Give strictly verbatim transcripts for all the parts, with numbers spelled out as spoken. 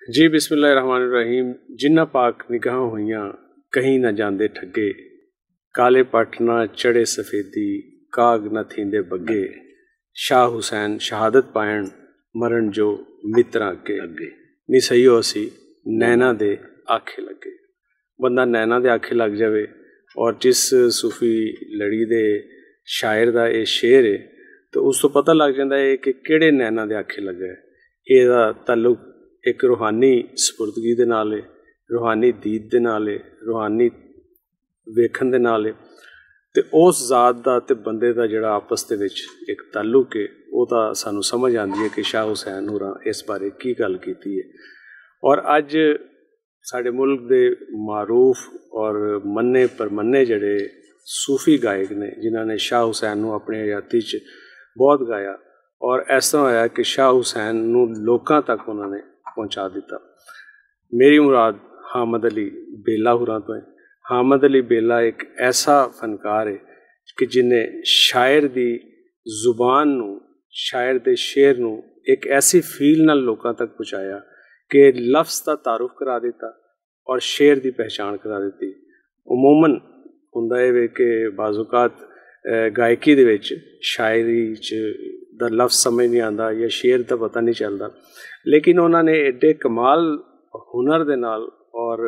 जी बिस्मिल्लाहिर्रहमानिर्रहीम। जिन्ना पाक निगाह होइयां कहीं न जांदे ठगे, काले पट न चढ़े सफेदी, काग न थींदे बग्गे, शाह हुसैन शहादत पायण मरण जो मित्रां के अगे। नी सही हो सी नैना दे आखे लगे। बंदा नैना दे आखे लग जाए और जिस सूफी लड़ी दे शायर दा ये शेर है तो उस तो पता लग जाता है कि किहड़े नैना दे आखे लगे। ਇਹਦਾ ताल्लुक एक रूहानी सपुर्दगी दे नाल है, रूहानी दीद दे नाल है, रूहानी वेखण दे नाल है ते उस जात दा ते बंदे दा जिहड़ा आपस दे विच एक ताल्लुक है वो तां सानू समझ आंदी है कि शाह हुसैन होरां इस बारे की गल कीती है। और अज साडे मुल्क दे मारूफ और मन्ने परमन्ने जिहड़े सूफी गायक ने जिन्हां ने शाह हुसैन नू अपनी हयाती च बहुत गाया और इस तरह होया कि शाह हुसैन नू लोकां तक उन्होंने पहुँचा दिता। मेरी मुराद हामिद अली बेला होरां तो है। हामिद अली बेला एक ऐसा फनकार है कि जिन्हें शायर दी जुबान नू, शायर दे शेर नू एक ऐसी फील नाल लोकां तक पहुँचाया कि लफ्ज़ का तारुफ करा दिता और शेर दी पहचान करा दी। उमूमन हुंदा है कि बाज़ुकात गायकी दे विच शायरी च दा लफ्ज़ समझ नहीं आता या शेर का पता नहीं चलता, लेकिन उन्होंने एडे कमाल हुनर दे नाल और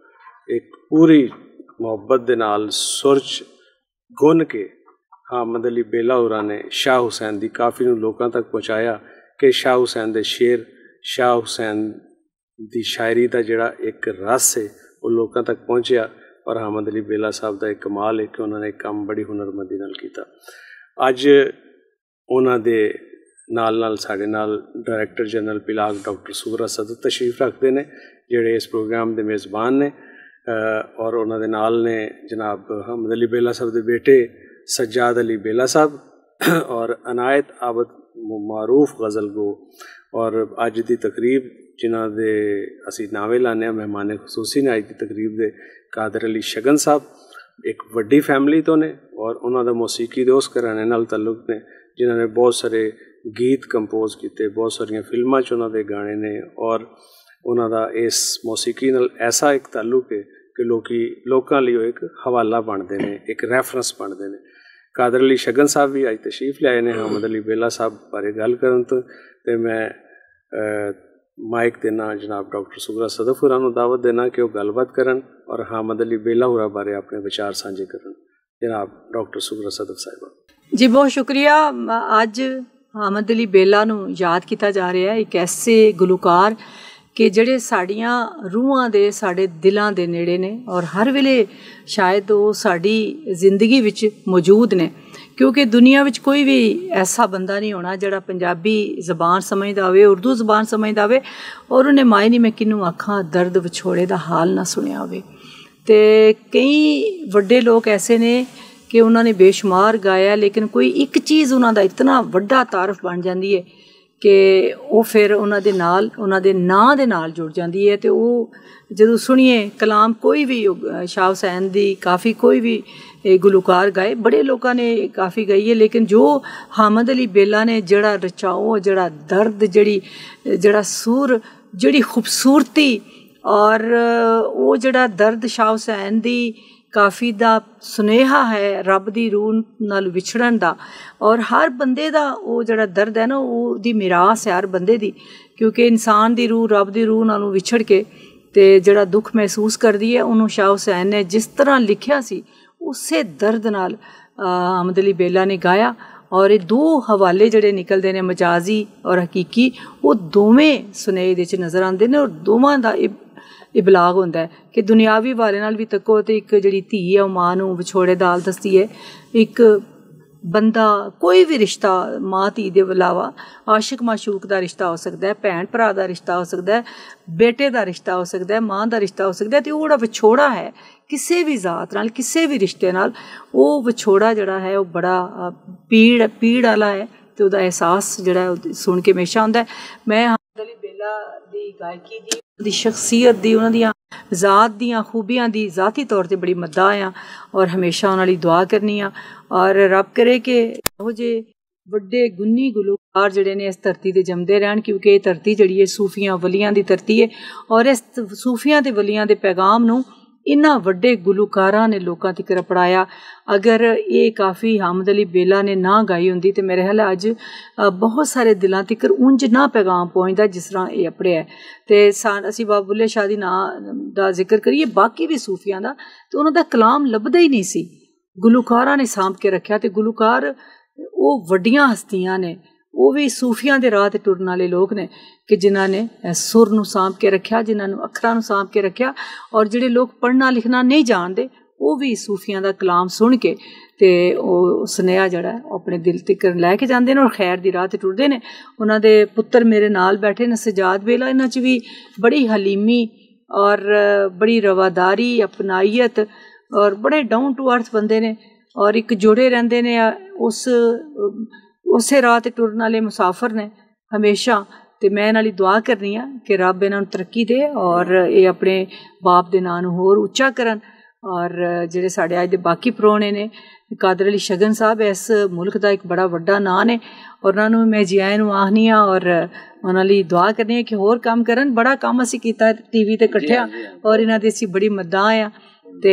एक पूरी मुहब्बत दे नाल सुरच गुन के हामिद अली बेला होरां ने शाह हुसैन दी काफ़ी नू लोकां तक पहुँचाया कि शाह हुसैन दे शेर, शाह हुसैन दी शायरी का जिहड़ा एक रस है वो लोकां तक पहुँचया। और हामिद अली बेला साहब का एक कमाल है कि उन्होंने काम बड़ी हुनरमंदी नाल कीता। अज उन्हां दे नाल नाल साडे नाल director general PILAC doctor Sughra Sadaf तशरीफ रखते हैं जिहड़े इस प्रोग्राम के मेज़बान ने और उन्हां दे नाल ने जनाब हामिद अली बेला साहब के बेटे सज्जाद अली बेला साहब और अनायत आबद मारूफ गज़ल गो। और अज की तकरीब जिन्हां दे असी नावे लाने मेहमान खसूसी ने अज की तकरीब दे कादर अली शगन साहब एक वड्डी फैमिली तो ने और उन्हां दा मौसीकी दे उस घराने नाल तल्लुक ने जिन्होंने बहुत सारे गीत कंपोज किए, बहुत सारिया फिल्मां च उन्हां दे गाने ने और उन्हां दा इस मौसीकी नाल ऐसा एक ताल्लुक है कि लोकी लोकां लई एक हवाला बनते हैं, एक रैफरेंस बनते हैं। कादर अली शगन साहब भी अज तशरीफ लियाए ने हामिद अली बेला साहब बारे गल करन तो ते मैं माइक देना जनाब डॉक्टर सुगरा सदफ होरां नूं दावत देना कि वह गलबात करन और हामिद अली बेला होरां बारे अपने विचार साझे करन। जनाब डॉक्टर सुगरा सदफ साहिबा जी बहुत शुक्रिया। अज हामिद अली बेला नूं याद किया जा रहा है, एक ऐसे गुलकार कि जिहड़े साड़ियां रूहां दे साडे दिलां दे नेड़े ने और हर वेले शायद वो साड़ी जिंदगी विच मौजूद ने, क्योंकि दुनिया विच कोई भी ऐसा बंदा नहीं होना जिहड़ा पंजाबी जबान समझदा होवे, उर्दू जबान समझदा होवे और उन्हें माए नहीं मैं किनू आखां दर्द विछोड़े दा हाल ना सुनिया होवे। ते कई वड्डे लोग ऐसे ने कि उन्होंने बेशुमार गाया, लेकिन कोई एक चीज़ उन्हों का इतना वड्डा तारफ बन जाती है कि वो फिर उन्होंने नाल उन्होंने नाँ दे नाल जुड़ जाती है। तो वो जो सुनिए कलाम कोई भी शाह हुसैन दी काफ़ी कोई भी गुलकार गाए, बड़े लोगों ने काफ़ी गाई है, लेकिन जो हामिद अली बेला ने जड़ा रचाओ, जड़ा दर्द, जड़ी जड़ा सुर, जड़ी खूबसूरती और वो जड़ा दर्द शाह हुसैन दी काफ़ी दा सुनेहा है रब दी रूह नाल विछड़न दा और हर बंदे दा वो जड़ा दर्द है ना वो दी मिरास है हर बंदे दी, क्योंकि इंसान दी रूह रब दी रूह नालों विछड़ के ते जड़ा दुख महसूस करदी है उन्होंने शाह हुसैन ने जिस तरह लिखिया सी उसे दर्द नाल हामिद अली बेला ने गाया। और ये दो हवाले जड़े निकलते हैं मजाजी और हकीकी, वो दोवें सुनेहे दे च नज़र आते हैं और दोवां दा इबलाग होंदा है कि दुनियावी वाले नाल भी तको तो एक जिहड़ी धी है वो मां नूं विछोड़े दा हाल दसदी है। एक बंदा कोई भी रिश्ता माँ धी दे इलावा आशिक माशूक का रिश्ता हो सकता है, भैन भरा का रिश्ता हो सकता है, बेटे का रिश्ता हो सकता है, माँ का रिश्ता हो सकता है। तो वो जिहड़ा विछोड़ा है किसी भी जात नाल किसी भी रिश्ते नाल वो विछोड़ा जिहड़ा है वो बड़ा पीड़ पीड़ वाला है। तो उसका एहसास जिहड़ा है सुन के हमेशा आउंदा है। मैं हामिद अली बेला दी गायकी दी दी शख्सियत दी उन्हां दी ज़ात दियां खूबियां दी ज़ाती तौर पर बड़ी मद्दा हाँ और हमेशा उन्हां लई दुआ करनी हाँ और रब करे कि इहो जे ਵੱਡੇ ਗੁੰਨੀ ਗੁਲੂਕਾਰ ਜਿਹੜੇ ਨੇ ਇਸ ਧਰਤੀ ਤੇ ਜੰਮਦੇ ਰਹਿਣ, ਕਿਉਂਕਿ ਇਹ ਧਰਤੀ ਜਿਹੜੀ ਹੈ ਸੂਫੀਆਂ ਵਲੀਆਂ ਦੀ ਧਰਤੀ ਹੈ। ਔਰ ਇਸ ਸੂਫੀਆਂ ਤੇ ਵਲੀਆਂ ਦੇ ਪੈਗਾਮ ਨੂੰ इन्ना वड्डे गुलूकारां ने लोकां तक पढ़ाया। अगर ये काफ़ी हामिद अली बेला ने ना गाई होंदी तो मेरे ख्याल अज बहुत सारे दिलों तक उंज ना पैगाम पहुँचता जिस तरह ये अपने है। तो सान असी बाबा बुल्ले शाह दी ना दा जिक्र करिए, बाकी भी सूफियां दा, तो उन्हों दा कलाम लभदा ही नहीं सी, गुलूकारां ने सांभ के रखा। तो गुलूकार वो वड्डियां हस्तियां ने, वो भी सूफियां दे राह ते टुरन वाले लोग ने कि जिन्हां ने सुर नूं सांभ के रखा, जिन्हां नूं अखरां नूं सांभ के रखा। और जिहड़े लोग पढ़ना लिखना नहीं जानते वो भी सूफियां दा कलाम सुन के ते ओह सुनेहा जिहड़ा अपने दिल तक लैके जांदे ने और खैर दी राह ते टुरदे ने। उन्हां दे पुत्तर मेरे नाल बैठे ने सजाद बेला, इन्हां च भी बड़ी हलीमी और बड़ी रवादारी, अपनाइयत और बड़े डाउन टू अर्थ बंदे ने और एक जुड़े रहिंदे ने उस उस राह ते टुरन वाले मुसाफिर ने हमेशा। तो मैं इन्हां लई दुआ करनी हाँ कि रब इन्हां नूं तरक्की दे और ये अपने बाप दे नां नूं होर उच्चा करन। और जिहड़े साडे अज दे बाकी परौणे ने, कादर अली शगन साहब इस मुल्क दा एक बड़ा वड्डा नां ने और उन्हां नूं मैं जी आयां नूं आखनी हाँ और उन्हां लई दुआ करनी है कि होर काम करन। बड़ा काम असीं कीता टी वी ते कट्ठियां और इन्हां दी असीं बड़ी मद्दां आं। ते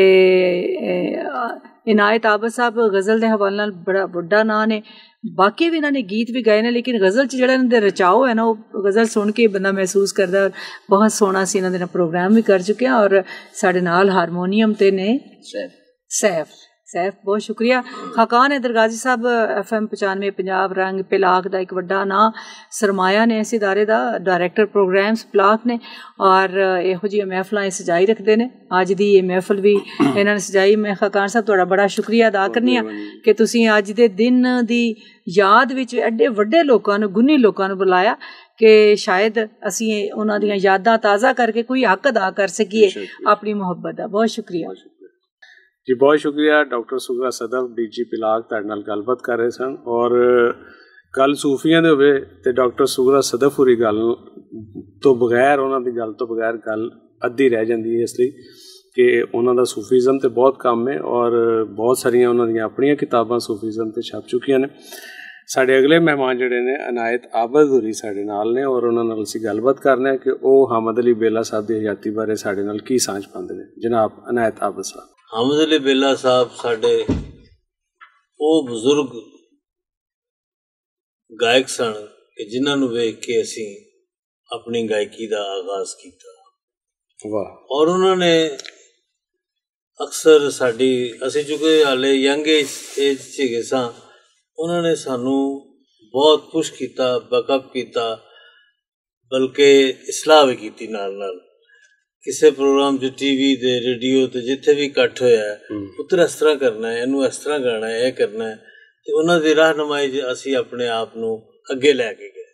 इनायत आबद साहब गज़ल के हवाले नाल बड़ा वड्डा नां ने, बाकी भी इन्होंने गीत भी गाए ने, लेकिन गज़ल च जिहड़ा इन्हां दे रचाओ है ना, वो गज़ल सुन के बंदा महसूस करदा और बहुत सोहना सी। इन्हां दे प्रोग्राम भी कर चुके हैं और साडे नाल हारमोनीयम ते ने सैफ सैफ बहुत शुक्रिया। खाकान हैदर गाजी साहब एफ एम पचानवे पंजाब रंग पिलाक का एक वड्डा नां सरमाया ने इस इदारे का, डायरैक्टर प्रोग्राम्स पिलाक ने और इहो जिहियां महफिलां सजाई रखते हैं। अज दी ये महफिल भी इन्होंने सजाई। मैं खाकान साहब तुहाडा बड़ा शुक्रिया अदा करनी हाँ कि तुसीं अज दे दिन दी याद विच एडे वड्डे लोकां नूं, गुनी लोकां नूं बुलाया कि शायद असीं उन्हां दीयां यादां ताज़ा करके कोई हक अदा कर सकीए अपनी मुहब्बत का। बहुत शुक्रिया जी, बहुत शुक्रिया। Doctor Sughra Sadaf D G PILAC तुहाडे नाल गलबात कर रहे सन और गल सूफियां दे होवे ते डॉक्टर सुगरा सदफ होरी गल तो बगैर, उन्हां दी गल तो बगैर गल अद्धी रह जांदी है, इसलिए कि उन्हां दा सूफीज़म ते बहुत कम है और बहुत सारियां उन्हां दीयां अपनियां किताबां सूफीज़म ते छप चुकियां ने। साडे अगले मेहमान जिहड़े ने इनायत आबद होरी साडे नाल ने और उन्हां नाल असीं गलबात करने कि ओह हामिद अली बेला साहब दी हयाती बारे साडे नाल की सांझ पांदे ने। जनाब इनायत आबद साहब। हामिद अली बेला साहब साडे ਉਹ ਬਜ਼ੁਰਗ ਗਾਇਕ ਸਨ ਕਿ ਜਿਨ੍ਹਾਂ ਨੂੰ ਵੇਖ ਕੇ ਅਸੀਂ ਆਪਣੀ ਗਾਇਕੀ ਦਾ ਆਗਾਜ਼ ਕੀਤਾ। ਵਾਹ। ਔਰ ਉਹਨਾਂ ਨੇ ਅਕਸਰ ਸਾਡੀ, ਅਸੀਂ ਚੁੱਕੇ ਹਾਲੇ ਯੰਗ ਏਜ ਏਜ 'ਚ ਹੈਗੇ ਸਾਂ, ਉਹਨਾਂ ਨੇ ਸਾਨੂੰ ਬਹੁਤ ਪੁਸ਼ ਕੀਤਾ, ਬੈਕਅਪ ਕੀਤਾ, ਬਲਕਿ ਇਸਲਾਹ ਵੀ ਕੀਤੀ ਨਾਲ ਨਾਲ। ਕਿਸੇ ਪ੍ਰੋਗਰਾਮ 'ਚ ਟੀ ਵੀ 'ਤੇ, ਰੇਡੀਓ 'ਤੇ, ਜਿੱਥੇ ਵੀ ਇਕੱਠ ਹੋਇਆ ਪੁੱਤਰ ਇਸ ਤਰ੍ਹਾਂ ਕਰਨਾ ਹੈ, ਇਹਨੂੰ ਇਸ ਤਰ੍ਹਾਂ ਗਾਣਾ ਹੈ, ਇਹ ਕਰਨਾ ਹੈ। ਅਤੇ ਉਹਨਾਂ ਦੀ ਰਹਿਨੁਮਾਈ 'ਚ ਅਸੀਂ ਆਪਣੇ ਆਪ ਨੂੰ ਅੱਗੇ ਲੈ ਕੇ ਗਏ।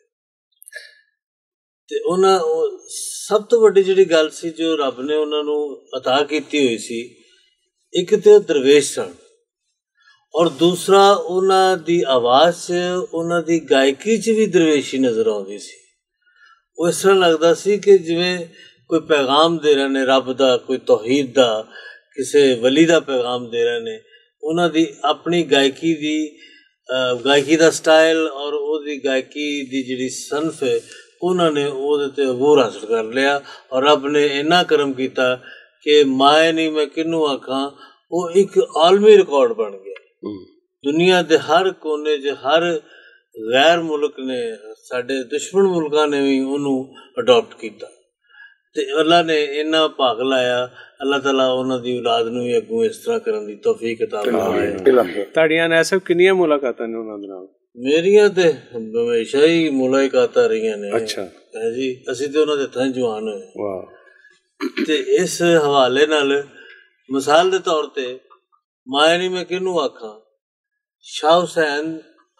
ਅਤੇ ਉਹਨਾਂ ਸਭ ਤੋਂ ਵੱਡੀ ਜਿਹੜੀ ਗੱਲ ਸੀ ਜੋ ਰੱਬ ਨੇ ਉਹਨਾਂ ਨੂੰ ਅਤਾ ਕੀਤੀ ਹੋਈ ਸੀ, ਇੱਕ ਤਾਂ ਦਰਵੇਸ਼ ਸਨ ਔਰ ਦੂਸਰਾ ਉਹਨਾਂ ਦੀ ਆਵਾਜ਼ 'ਚ, ਉਹਨਾਂ ਦੀ ਗਾਇਕੀ 'ਚ ਵੀ ਦਰਵੇਸ਼ੀ ਨਜ਼ਰ ਆਉਂਦੀ ਸੀ। ਉਹ ਇਸ ਤਰ੍ਹਾਂ ਲੱਗਦਾ ਸੀ ਕਿ ਜਿਵੇਂ ਕੋਈ ਪੈਗਾਮ ਦੇ ਰਹੇ ਨੇ ਰੱਬ ਦਾ, ਕੋਈ ਤੌਹੀਦ ਦਾ, ਕਿਸੇ ਵਲੀ ਦਾ ਪੈਗਾਮ ਦੇ ਰਹੇ ਨੇ। ਉਹਨਾਂ ਦੀ ਆਪਣੀ ਗਾਇਕੀ ਦੀ ਗਾਇਕੀ ਦਾ ਸਟਾਈਲ ਔਰ ਉਹਦੀ ਗਾਇਕੀ ਦੀ ਜਿਹੜੀ ਸਨਫ ਹੈ, ਉਹਨਾਂ ਨੇ ਉਹਦੇ 'ਤੇ ਅਬੂਰ ਹਾਸਲ ਕਰ ਲਿਆ ਔਰ ਰੱਬ ਨੇ ਇੰਨਾ ਕਰਮ ਕੀਤਾ ਕਿ ਮਾਏ ਨਹੀਂ ਮੈਂ ਕਿਹਨੂੰ ਆਖਾਂ, ਉਹ ਇੱਕ ਆਲਮੀ ਰਿਕਾਰਡ ਬਣ ਗਿਆ। ਦੁਨੀਆ ਦੇ ਹਰ ਕੋਨੇ 'ਚ ਹਰ ਗੈਰ ਮੁਲਕ ਨੇ, ਸਾਡੇ ਦੁਸ਼ਮਣ ਮੁਲਕਾਂ ਨੇ ਵੀ ਉਹਨੂੰ ਅਡੋਪਟ ਕੀਤਾ ਅਤੇ ਅੱਲਾ ਨੇ ਇੰਨਾ ਭਾਗ ਲਾਇਆ। ਅੱਲਾਹ ਤਾਲਾ ਉਹਨਾਂ ਦੀ ਔਲਾਦ ਨੂੰ ਵੀ ਅੱਗੋਂ ਇਸ ਤਰ੍ਹਾਂ ਕਰਨ ਦੀ ਤੌਫੀਕ ਅਤਾ ਫਰਮਾਏ। ਤੁਹਾਡੀਆਂ ਨੈਸਬ ਕਿੰਨੀਆਂ ਮੁਲਾਕਾਤਾਂ ਨੇ ਉਹਨਾਂ ਦੇ ਨਾਲ? ਮੇਰੀਆਂ ਤੇ ਹਮੇਸ਼ਾ ਹੀ ਮੁਲਾਕਾਤਾਂ ਰਹੀਆਂ ਨੇ। ਅੱਛਾ ਜੀ, ਅਸੀਂ ਤੇ ਉਹਨਾਂ ਦੇ ਹੱਥਾਂ ਜਵਾਨ ਹੋਏ। ਵਾਹ। ਤੇ ਇਸ ਹਵਾਲੇ ਨਾਲ ਮਿਸਾਲ ਦੇ ਤੌਰ ਤੇ ਮਾਏ ਨਹੀਂ ਮੈਂ ਕਿਹਨੂੰ ਆਖਾਂ, ਸ਼ਾਹ ਹੁਸੈਨ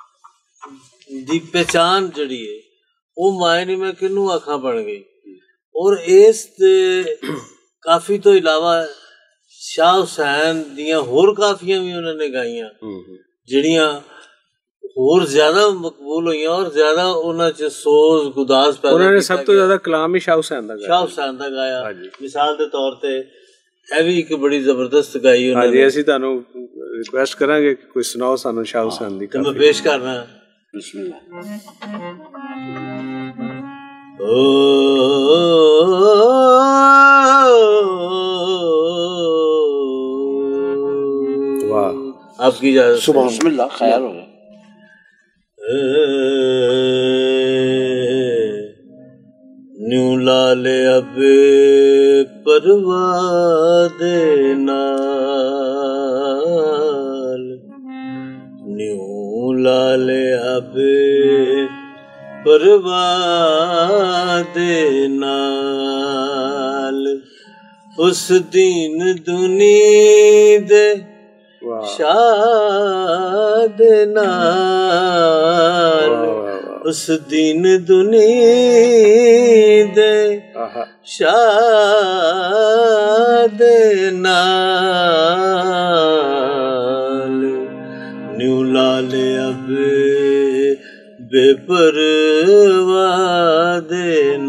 ਦੀ ਪਹਿਚਾਣ ਜਿਹੜੀ ਹੈ ਉਹ ਮਾਏ ਨਹੀਂ ਮੈਂ ਕਿਹਨੂੰ ਆਖਾਂ ਬਣ ਗਈ। ਔਰ ਇਸ ਦੇ ਕਾਫੀ ਤੋਂ ਇਲਾਵਾ ਸ਼ਾਹ ਹੁਸੈਨ ਦੀਆਂ ਹੋਰ ਕਾਫੀਆਂ ਵੀ ਉਹਨਾਂ ਨੇ ਗਾਈਆਂ ਜਿਹੜੀਆਂ ਹੋਰ ਜ਼ਿਆਦਾ ਮਕਬੂਲ ਹੋਈਆਂ ਔਰ ਜ਼ਿਆਦਾ ਉਹਨਾਂ 'ਚ ਸੋਜ਼ ਗੁਦਾਜ਼ ਪੈਦਾ। ਉਹਨਾਂ ਨੇ ਸਭ ਤੋਂ ਜ਼ਿਆਦਾ ਕਲਾਮ ਹੀ ਸ਼ਾਹ ਹੁਸੈਨ ਦਾ ਗਾਇਆ। ਸ਼ਾਹ ਹੁਸੈਨ ਦਾ ਗਾਇਆ। ਮਿਸਾਲ ਦੇ ਤੌਰ ਤੇ ਇਹ ਵੀ ਇੱਕ ਬੜੀ ਜ਼ਬਰਦਸਤ ਗਾਈ ਉਹਨਾਂ ਨੇ। ਹਾਂਜੀ, ਅਸੀਂ ਤੁਹਾਨੂੰ ਰਿਕੁਐਸਟ ਕਰਾਂਗੇ ਕਿ ਕੋਈ ਸੁਣਾਓ ਸਾਨੂੰ ਸ਼ਾਹ ਹੁਸੈਨ ਦੀ। ਮੈਂ ਪੇਸ਼ ਕਰਨਾ वाह, आपकी इजाजत। सुबह बिस्मिल्लाह, ख्याल हो गया। न्यू लाले अब परवाह दे नाल, न्यू लाले अब परवाह दे नाल, उस दीन दुनी दे शाह दे नाल, उस दीन दुनी दे शाह दे नाल, न्यू लाले अब बेपरवाह दे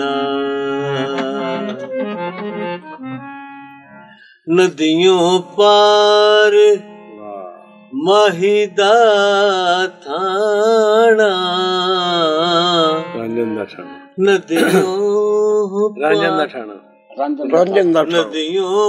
नाल, नदियों पार माहिदा थाना, रंजन दा ठाणा, नदियों रंजन दा ठाणा, रंजन दा नदियों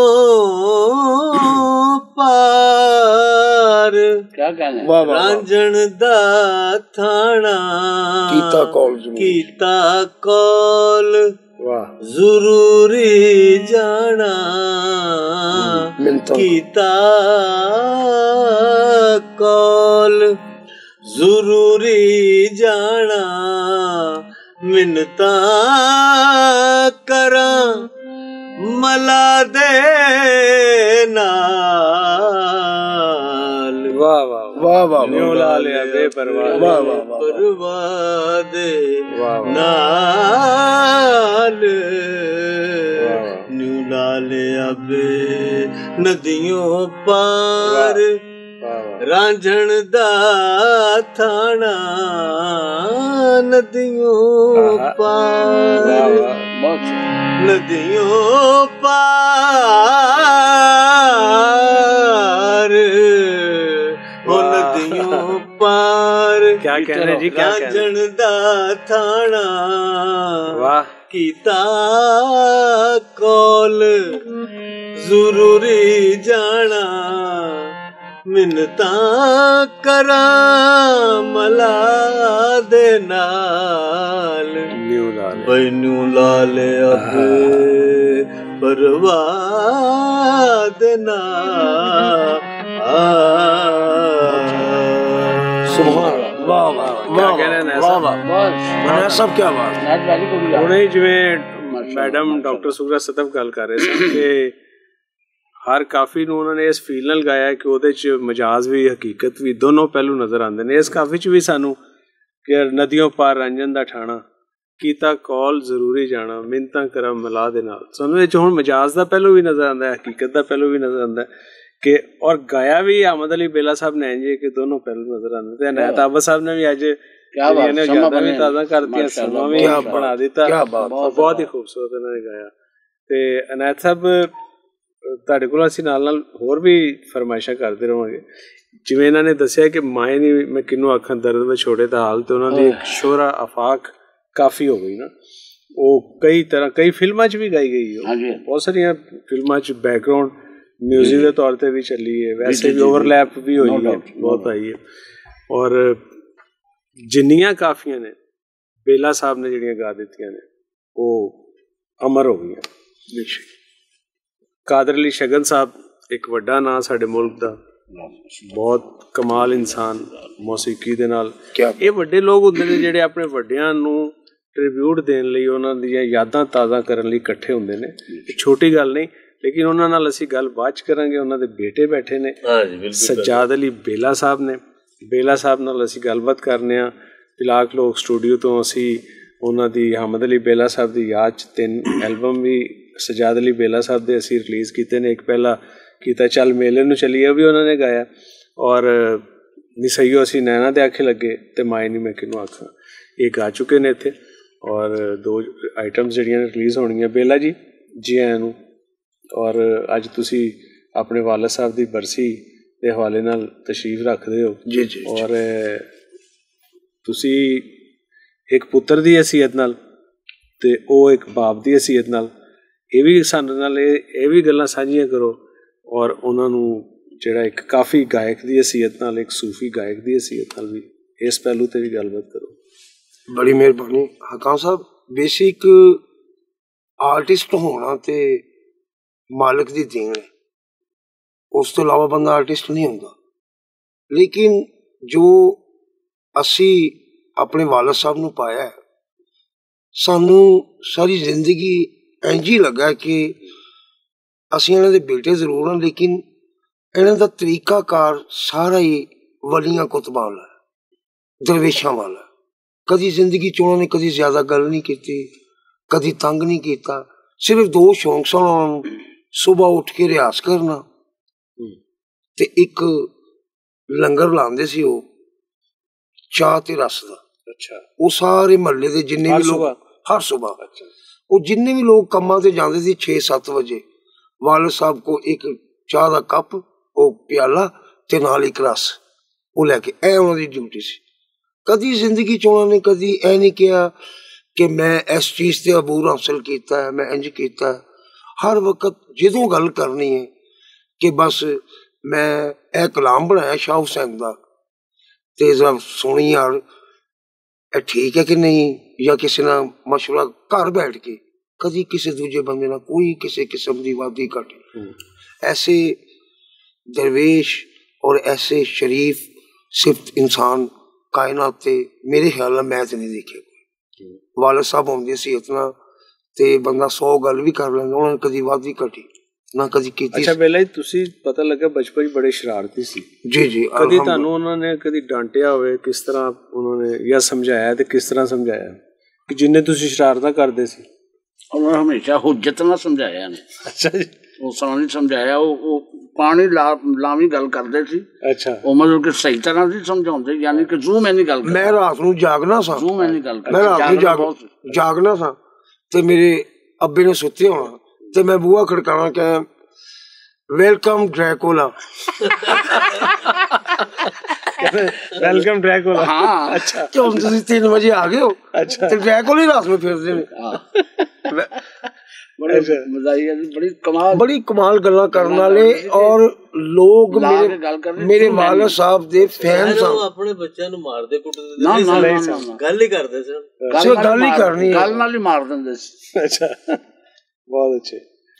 पार क्या कहना है? रांझण दा थाना, कीता कॉल कीता कॉल वाह, जरूरी जाना, कीता कॉल जरूरी जाना, मिन्नता करा मला दे नाल, वाह वाह वाह वाह, न्यू लाले अबे परवाह, वाह वाह, परवाह दे वाह नाल, न्यू लाले अबे नदियों पार रांझण दा थाना, नदियों पार, नदियों पार, ओ नदियों पार, क्या कहने जी, क्या कहने, रांझण दा थाना, वाह, कीता कॉल जरूरी जाना, मिन्नता करा मला दे नाल, न्यू लाले, भाई न्यू लाले अब परवाह दे नाल। सुभान अल्लाह, वाह वाह, क्या कहना है वाह वाह, बस सब क्या बात है। ਹੁਣੇ ਜਿਵੇਂ ਮੈਡਮ ਡਾਕਟਰ ਸੁਗਰਾ ਸਤਵ ਗੱਲ ਕਰ ਰਹੇ ਸਨ ਕਿ ਹਰ ਕਾਫੀ ਨੂੰ ਉਹਨਾਂ ਨੇ ਇਸ ਫੀਲ ਨਾਲ ਗਾਇਆ ਕਿ ਉਹਦੇ 'ਚ ਮਜਾਜ਼ ਵੀ ਹਕੀਕਤ ਵੀ ਦੋਨੋਂ ਪਹਿਲੂ ਨਜ਼ਰ ਆਉਂਦੇ ਨੇ। ਇਸ ਕਾਫੀ 'ਚ ਵੀ ਸਾਨੂੰ ਕਿ ਨਦੀਆਂ ਪਾਰ ਰੰਜਨ ਦਾ ਠਾਣਾ, ਕੀਤਾ ਕੌਲ ਜ਼ਰੂਰੀ ਜਾਣਾ, ਮਿੰਨਤਾਂ ਕਰਾਂ ਮਲਾ ਦੇ ਨਾਲ, ਸਾਨੂੰ ਇਹ 'ਚ ਹੁਣ ਮਜਾਜ਼ ਦਾ ਪਹਿਲੂ ਵੀ ਨਜ਼ਰ ਆਉਂਦਾ, ਹਕੀਕਤ ਦਾ ਪਹਿਲੂ ਵੀ ਨਜ਼ਰ ਆਉਂਦਾ ਕਿ ਔਰ ਗਾਇਆ ਵੀ ਅਹਿਮਦ ਅਲੀ ਬੇਲਾ ਸਾਹਿਬ ਨੇ ਇੰਝ ਕਿ ਦੋਨੋਂ ਪਹਿਲੂ ਨਜ਼ਰ ਆਉਂਦੇ। ਤੇ ਅਨਾਇਤ ਆਬਦ ਸਾਹਿਬ ਨੇ ਵੀ ਅੱਜ ਯਾਦਾਂ ਵੀ ਤਾਜ਼ਾ ਕਰਤੀਆਂ, ਸਮਾਂ ਵੀ ਬਣਾ ਦਿੱਤਾ, ਬਹੁਤ ਹੀ ਖੂਬਸੂਰਤ ਇਹਨਾਂ ਨੇ ਗਾਇਆ। ਤੇ ਅਨਾਇਤ ਸਾਹਿਬ ਤੁਹਾਡੇ ਕੋਲ ਅਸੀਂ ਨਾਲ ਨਾਲ ਹੋਰ ਵੀ ਫਰਮਾਇਸ਼ਾਂ ਕਰਦੇ ਰਹਾਂਗੇ। ਜਿਵੇਂ ਇਹਨਾਂ ਨੇ ਦੱਸਿਆ ਕਿ ਮਾਏ ਨਹੀਂ ਮੈਂ ਕਿਹਨੂੰ ਆਖਾਂ ਦਰਦ ਵਿੱਚ ਛੋੜੇ ਦਾ ਹਾਲ, ਤੇ ਉਹਨਾਂ ਦੀ ਸ਼ੋਹਰਾ ਆਫਾਕ ਕਾਫੀ ਹੋ ਗਈ ਨਾ, ਉਹ ਕਈ ਤਰ੍ਹਾਂ ਕਈ ਫਿਲਮਾਂ 'ਚ ਵੀ ਗਾਈ ਗਈ, ਬਹੁਤ ਸਾਰੀਆਂ ਫਿਲਮਾਂ 'ਚ ਬੈਕਗਰਾਊਂਡ ਮਿਊਜ਼ਿਕ ਦੇ ਤੌਰ 'ਤੇ ਵੀ ਚੱਲੀ ਹੈ, ਵੈਸੇ ਵੀ ਓਵਰਲੈਪ ਵੀ ਹੋਈ ਹੈ, ਬਹੁਤ ਆਈ ਹੈ। ਔਰ ਜਿੰਨੀਆਂ ਕਾਫੀਆਂ ਨੇ ਬੇਲਾ ਸਾਹਿਬ ਨੇ ਜਿਹੜੀਆਂ ਗਾ ਦਿੱਤੀਆਂ ਨੇ ਉਹ ਅਮਰ ਹੋ ਗਈਆਂ। ਕਾਦਰ ਅਲੀ ਸ਼ਗਨ ਸਾਹਿਬ ਇੱਕ ਵੱਡਾ ਨਾਂ ਸਾਡੇ ਮੁਲਕ ਦਾ, ਬਹੁਤ ਕਮਾਲ ਇਨਸਾਨ ਮੌਸੀਕੀ ਦੇ ਨਾਲ। ਇਹ ਵੱਡੇ ਲੋਕ ਹੁੰਦੇ ਨੇ ਜਿਹੜੇ ਆਪਣੇ ਵੱਡਿਆਂ ਨੂੰ ਟ੍ਰਿਬਿਊਟ ਦੇਣ ਲਈ, ਉਹਨਾਂ ਦੀਆਂ ਯਾਦਾਂ ਤਾਜ਼ਾ ਕਰਨ ਲਈ ਇਕੱਠੇ ਹੁੰਦੇ ਨੇ। ਛੋਟੀ ਗੱਲ ਨਹੀਂ, ਲੇਕਿਨ ਉਹਨਾਂ ਨਾਲ ਅਸੀਂ ਗੱਲ ਬਾਅਦ 'ਚ ਕਰਾਂਗੇ। ਉਹਨਾਂ ਦੇ ਬੇਟੇ ਬੈਠੇ ਨੇ ਸੱਜਾਦ ਅਲੀ ਬੇਲਾ ਸਾਹਿਬ ਨੇ, ਬੇਲਾ ਸਾਹਿਬ ਨਾਲ ਅਸੀਂ ਗੱਲਬਾਤ ਕਰਨੇ ਆ। ਪਿਲਾਕ ਲੋਕ ਸਟੂਡੀਓ ਤੋਂ ਅਸੀਂ ਉਹਨਾਂ ਦੀ ਅਹਿਮਦ ਅਲੀ ਬੇਲਾ ਸਾਹਿਬ ਦੀ ਯਾਦ 'ਚ ਤਿੰਨ ਐਲਬਮ ਵੀ ਸੱਜਾਦ ਅਲੀ ਬੇਲਾ ਸਾਹਿਬ ਦੇ ਅਸੀਂ ਰਿਲੀਜ਼ ਕੀਤੇ ਨੇ। ਇੱਕ ਪਹਿਲਾ ਕੀਤਾ ਚੱਲ ਮੇਲੇ ਨੂੰ ਚੱਲੀਏ, ਉਹ ਵੀ ਉਹਨਾਂ ਨੇ ਗਾਇਆ। ਔਰ ਨਿਸਈਓ ਅਸੀਂ ਨੈਣਾ ਦੇ ਆਖੇ ਲੱਗੇ ਤੇ ਮਾਏ ਨੀ ਮੈਂ ਕਿਹਨੂੰ ਆਖਾਂ, ਇਹ ਗਾ ਚੁੱਕੇ ਨੇ ਇੱਥੇ। ਔਰ ਦੋ ਆਈਟਮਸ ਜਿਹੜੀਆਂ ਨੇ ਰਿਲੀਜ਼ ਹੋਣਗੀਆਂ। ਬੇਲਾ ਜੀ ਜੀ ਆਇਆਂ ਨੂੰ। ਔਰ ਅੱਜ ਤੁਸੀਂ ਆਪਣੇ ਵਾਲਦ ਸਾਹਿਬ ਦੀ ਬਰਸੀ ਦੇ ਹਵਾਲੇ ਨਾਲ ਤਸ਼ਰੀਫ ਰੱਖਦੇ ਹੋ। ਜੀ ਜੀ। ਔਰ ਤੁਸੀਂ ਇੱਕ ਪੁੱਤਰ ਦੀ ਹਸੀਅਤ ਨਾਲ ਤੇ ਉਹ ਇੱਕ ਬਾਪ ਦੀ ਹਸੀਅਤ ਨਾਲ ਇਹ ਵੀ ਸਾਡੇ ਨਾਲ ਇਹ ਇਹ ਵੀ ਗੱਲਾਂ ਸਾਂਝੀਆਂ ਕਰੋ, ਔਰ ਉਹਨਾਂ ਨੂੰ ਜਿਹੜਾ ਇੱਕ ਕਾਫੀ ਗਾਇਕ ਦੀ ਹਸੀਅਤ ਨਾਲ, ਇੱਕ ਸੂਫੀ ਗਾਇਕ ਦੀ ਹਸੀਅਤ ਨਾਲ ਵੀ ਇਸ ਪਹਿਲੂ ਤੇ ਵੀ ਗੱਲਬਾਤ ਕਰੋ। ਬੜੀ ਮਿਹਰਬਾਨੀ ਹਕਾਂ ਸਾਹਿਬ। ਬੇਸਿਕ ਆਰਟਿਸਟ ਹੋਣਾ ਤੇ ਮਾਲਕ ਦੀ ਦੇਣ ਹੈ, ਉਸ ਤੋਂ ਇਲਾਵਾ ਬੰਦਾ ਆਰਟਿਸਟ ਨਹੀਂ ਹੁੰਦਾ। ਲੇਕਿਨ ਜੋ ਅਸੀਂ ਆਪਣੇ ਵਾਲਦ ਸਾਹਿਬ ਨੂੰ ਪਾਇਆ, ਸਾਨੂੰ ਸਾਰੀ ਜ਼ਿੰਦਗੀ ਇੰਝ ਹੀ ਲੱਗਾ ਕਿ ਅਸੀਂ ਇਹਨਾਂ ਦੇ ਬੇਟੇ ਜ਼ਰੂਰ ਹਾਂ, ਲੇਕਿਨ ਇਹਨਾਂ ਦਾ ਤਰੀਕਾਕਾਰ ਸਾਰਾ ਹੀ ਵਲੀਆਂ ਕੁਤਬਾਂ ਵਾਲਾ, ਦਰਵੇਸ਼ਾਂ ਵਾਲਾ। ਕਦੀ ਜ਼ਿੰਦਗੀ 'ਚ ਉਹਨਾਂ ਨੇ ਕਦੀ ਜ਼ਿਆਦਾ ਗੱਲ ਨਹੀਂ ਕੀਤੀ, ਕਦੀ ਤੰਗ ਨਹੀਂ ਕੀਤਾ। ਸਿਰਫ ਦੋ ਸ਼ੌਂਕ ਸਨ ਉਹਨਾਂ ਨੂੰ, ਸੁਬਾਹ ਉੱਠ ਕੇ ਰਿਆਜ਼ ਕਰਨਾ ਤੇ ਇੱਕ ਲੰਗਰ ਲਾਉਂਦੇ ਸੀ ਉਹ ਚਾਹ ਤੇ ਰਸ ਦਾ। ਅੱਛਾ। ਉਹ ਸਾਰੇ ਮਹੱਲੇ ਦੇ ਜਿੰਨੇ ਵੀ ਲੋਕ ਹਰ ਸੁਬਾਹ, ਉਹ ਜਿੰਨੇ ਵੀ ਲੋਕ ਕੰਮਾਂ ਤੇ ਜਾਂਦੇ ਸੀ ਛੇ ਸੱਤ ਵਜੇ, ਵਾਲਦ ਸਾਹਿਬ ਕੋ ਇੱਕ ਚਾਹ ਦਾ ਕੱਪ, ਉਹ ਪਿਆਲਾ ਤੇ ਨਾਲ ਇੱਕ ਰਸ ਉਹ ਲੈ ਕੇ, ਇਹ ਉਹਨਾਂ ਦੀ ਡਿਊਟੀ ਸੀ। ਕਦੀ ਜ਼ਿੰਦਗੀ 'ਚ ਉਹਨਾਂ ਨੇ ਕਦੀ ਇਹ ਨਹੀਂ ਕਿਹਾ ਕਿ ਮੈਂ ਇਸ ਚੀਜ਼ ਤੇ ਅਬੂਰ ਹਾਸਲ ਕੀਤਾ ਹੈ, ਮੈਂ ਇੰਝ ਕੀਤਾ। ਹਰ ਵਕਤ ਜਦੋਂ ਗੱਲ ਕਰਨੀ ਹੈ ਕਿ ਬਸ ਮੈਂ ਇਹ ਕਲਾਮ ਬਣਾਇਆ ਸ਼ਾਹ ਹੁਸੈਨ ਦਾ ਤੇ ਜ਼ਰਾ ਸੁਣੀ ਯਾਰ ਇਹ ਠੀਕ ਹੈ ਕਿ ਨਹੀਂ, ਜਾਂ ਕਿਸੇ ਨਾਲ ਮਸ਼ਵਰਾ ਘਰ ਬੈਠ ਕੇ, ਕਦੀ ਕਿਸੇ ਦੂਜੇ ਬੰਦੇ ਨਾਲ ਕੋਈ ਕਿਸੇ ਕਿਸਮ ਦੀ ਵਾਦੀ ਘਟ। ਐਸੇ ਦਰਵੇਸ਼ ਔਰ ਐਸੇ ਸ਼ਰੀਫ ਸਿਫਤ ਇਨਸਾਨ ਕਾਇਨਾਤ ਤੇ ਮੇਰੇ ਖਿਆਲ ਨਾਲ ਮੈਂ ਤੇ ਨਹੀਂ ਦੇਖਿਆ। ਵਾਲਦ ਸਾਹਿਬ ਹੁੰਦੇ ਸੀ ਇਤਨਾ ਤੇ ਬੰਦਾ ਸੌ ਗੱਲ ਵੀ ਕਰ ਲੈਂਦਾ, ਉਹਨਾਂ ਨੇ ਕਦੀ ਵਾਦੀ ਘਟੀ ਨਾ ਕਦੀ ਕੀਤੀ। ਅੱਛਾ, ਪਹਿਲਾਂ ਹੀ ਤੁਸੀਂ ਪਤਾ ਲੱਗਾ ਬਚਪਨ 'ਚ ਬੜੇ ਸ਼ਰਾਰਤੀ ਸੀ। ਜੀ ਜੀ। ਕਦੀ ਤੁਹਾਨੂੰ ਉਹਨਾਂ ਨੇ ਕਦੀ ਡਾਂਟਿਆ ਹੋਵੇ, ਕਿਸ ਤਰ੍ਹਾਂ ਉਹਨਾਂ ਨੇ ਜਾਂ ਸਮਝਾਇਆ, ਤੇ ਕਿਸ ਤਰ੍ਹਾਂ ਸਮਝਾਇਆ ਕਿ ਜਿੰਨੇ ਤੁਸੀਂ ਸ਼ਰਾਰਤਾਂ ਕਰਦੇ ਸੀ? ਉਹਨਾਂ ਨੇ ਹਮੇਸ਼ਾ ਹੁਜਤ ਨਾਲ ਸਮਝਾਇਆ ਨੇ। ਅੱਛਾ ਜੀ। ਉਸ ਤਰ੍ਹਾਂ ਨਹੀਂ ਸਮਝਾਇਆ, ਉਹ ਉਹ ਪਾਣੀ ਲਾ ਲਾਵੀਂ ਗੱਲ ਕਰਦੇ ਸੀ। ਅੱਛਾ। ਉਹ ਮਤਲਬ ਕਿ ਸਹੀ ਤਰ੍ਹਾਂ ਨਹੀਂ ਸਮਝਾਉਂਦੇ, ਯਾਨੀ ਕਿ ਜ਼ੂ ਮੈਂ ਨਹੀਂ ਗੱਲ ਕਰਦਾ। ਮੈਂ ਰਾਤ ਨੂੰ ਜਾਗਣਾ ਸਾਂ, ਜ਼ੂ ਮੈਂ ਨਹੀਂ ਗੱਲ ਕਰਦਾ, ਮੈਂ ਰਾਤ ਨੂੰ ਜਾਗ ਜਾਗਣਾ ਸਾਂ ਤੇ ਮੇਰੇ ਅੱਬੇ ਨੇ ਸੁੱਤੇ ਹੋਣਾ ਤੇ ਮੈਂ ਬੂਹਾ ਖੜਕਾਣਾ ਕਿ ਵੈਲਕਮ ਡਰੈਕੋਲਾ। ਵੈਲਕਮ ਡਰੈਕੋਲਾ। ਹਾਂ। ਅੱਛਾ। ਕਿ ਹੁਣ ਤੁਸੀਂ ਤਿੰਨ ਵਜੇ ਆ ਗਏ ਹੋ। ਅੱਛਾ। ਤੇ ਡਰੈਕੋਲਾ ਹੀ ਰਾਤ ਨੂੰ ਫਿਰਦੇ ਨੇ। ਬੜੇ ਮਜ਼ਾਈਆ ਦੀ ਬੜੀ ਕਮਾਲ ਬੜੀ ਕਮਾਲ ਗੱਲਾਂ ਕਰਨ ਵਾਲੇ, ਔਰ ਲੋਕ ਮੇਰੇ ਮੇਰੇ ਵਾਲਦ ਸਾਹਿਬ ਦੇ ਫੈਨ ਸਨ। ਆਪਣੇ ਬੱਚਿਆਂ ਨੂੰ ਮਾਰਦੇ ਕੁੱਟਦੇ ਨਾ ਨਾ ਗੱਲ ਹੀ ਕਰਦੇ ਸਨ, ਗੱਲ ਹੀ ਕਰਨੀ, ਗੱਲ ਨਾਲ ਹੀ ਮਾਰ ਦਿੰਦੇ ਸੀ। ਅੱਛਾ, ਬਹੁਤ ਅੱਛੇ।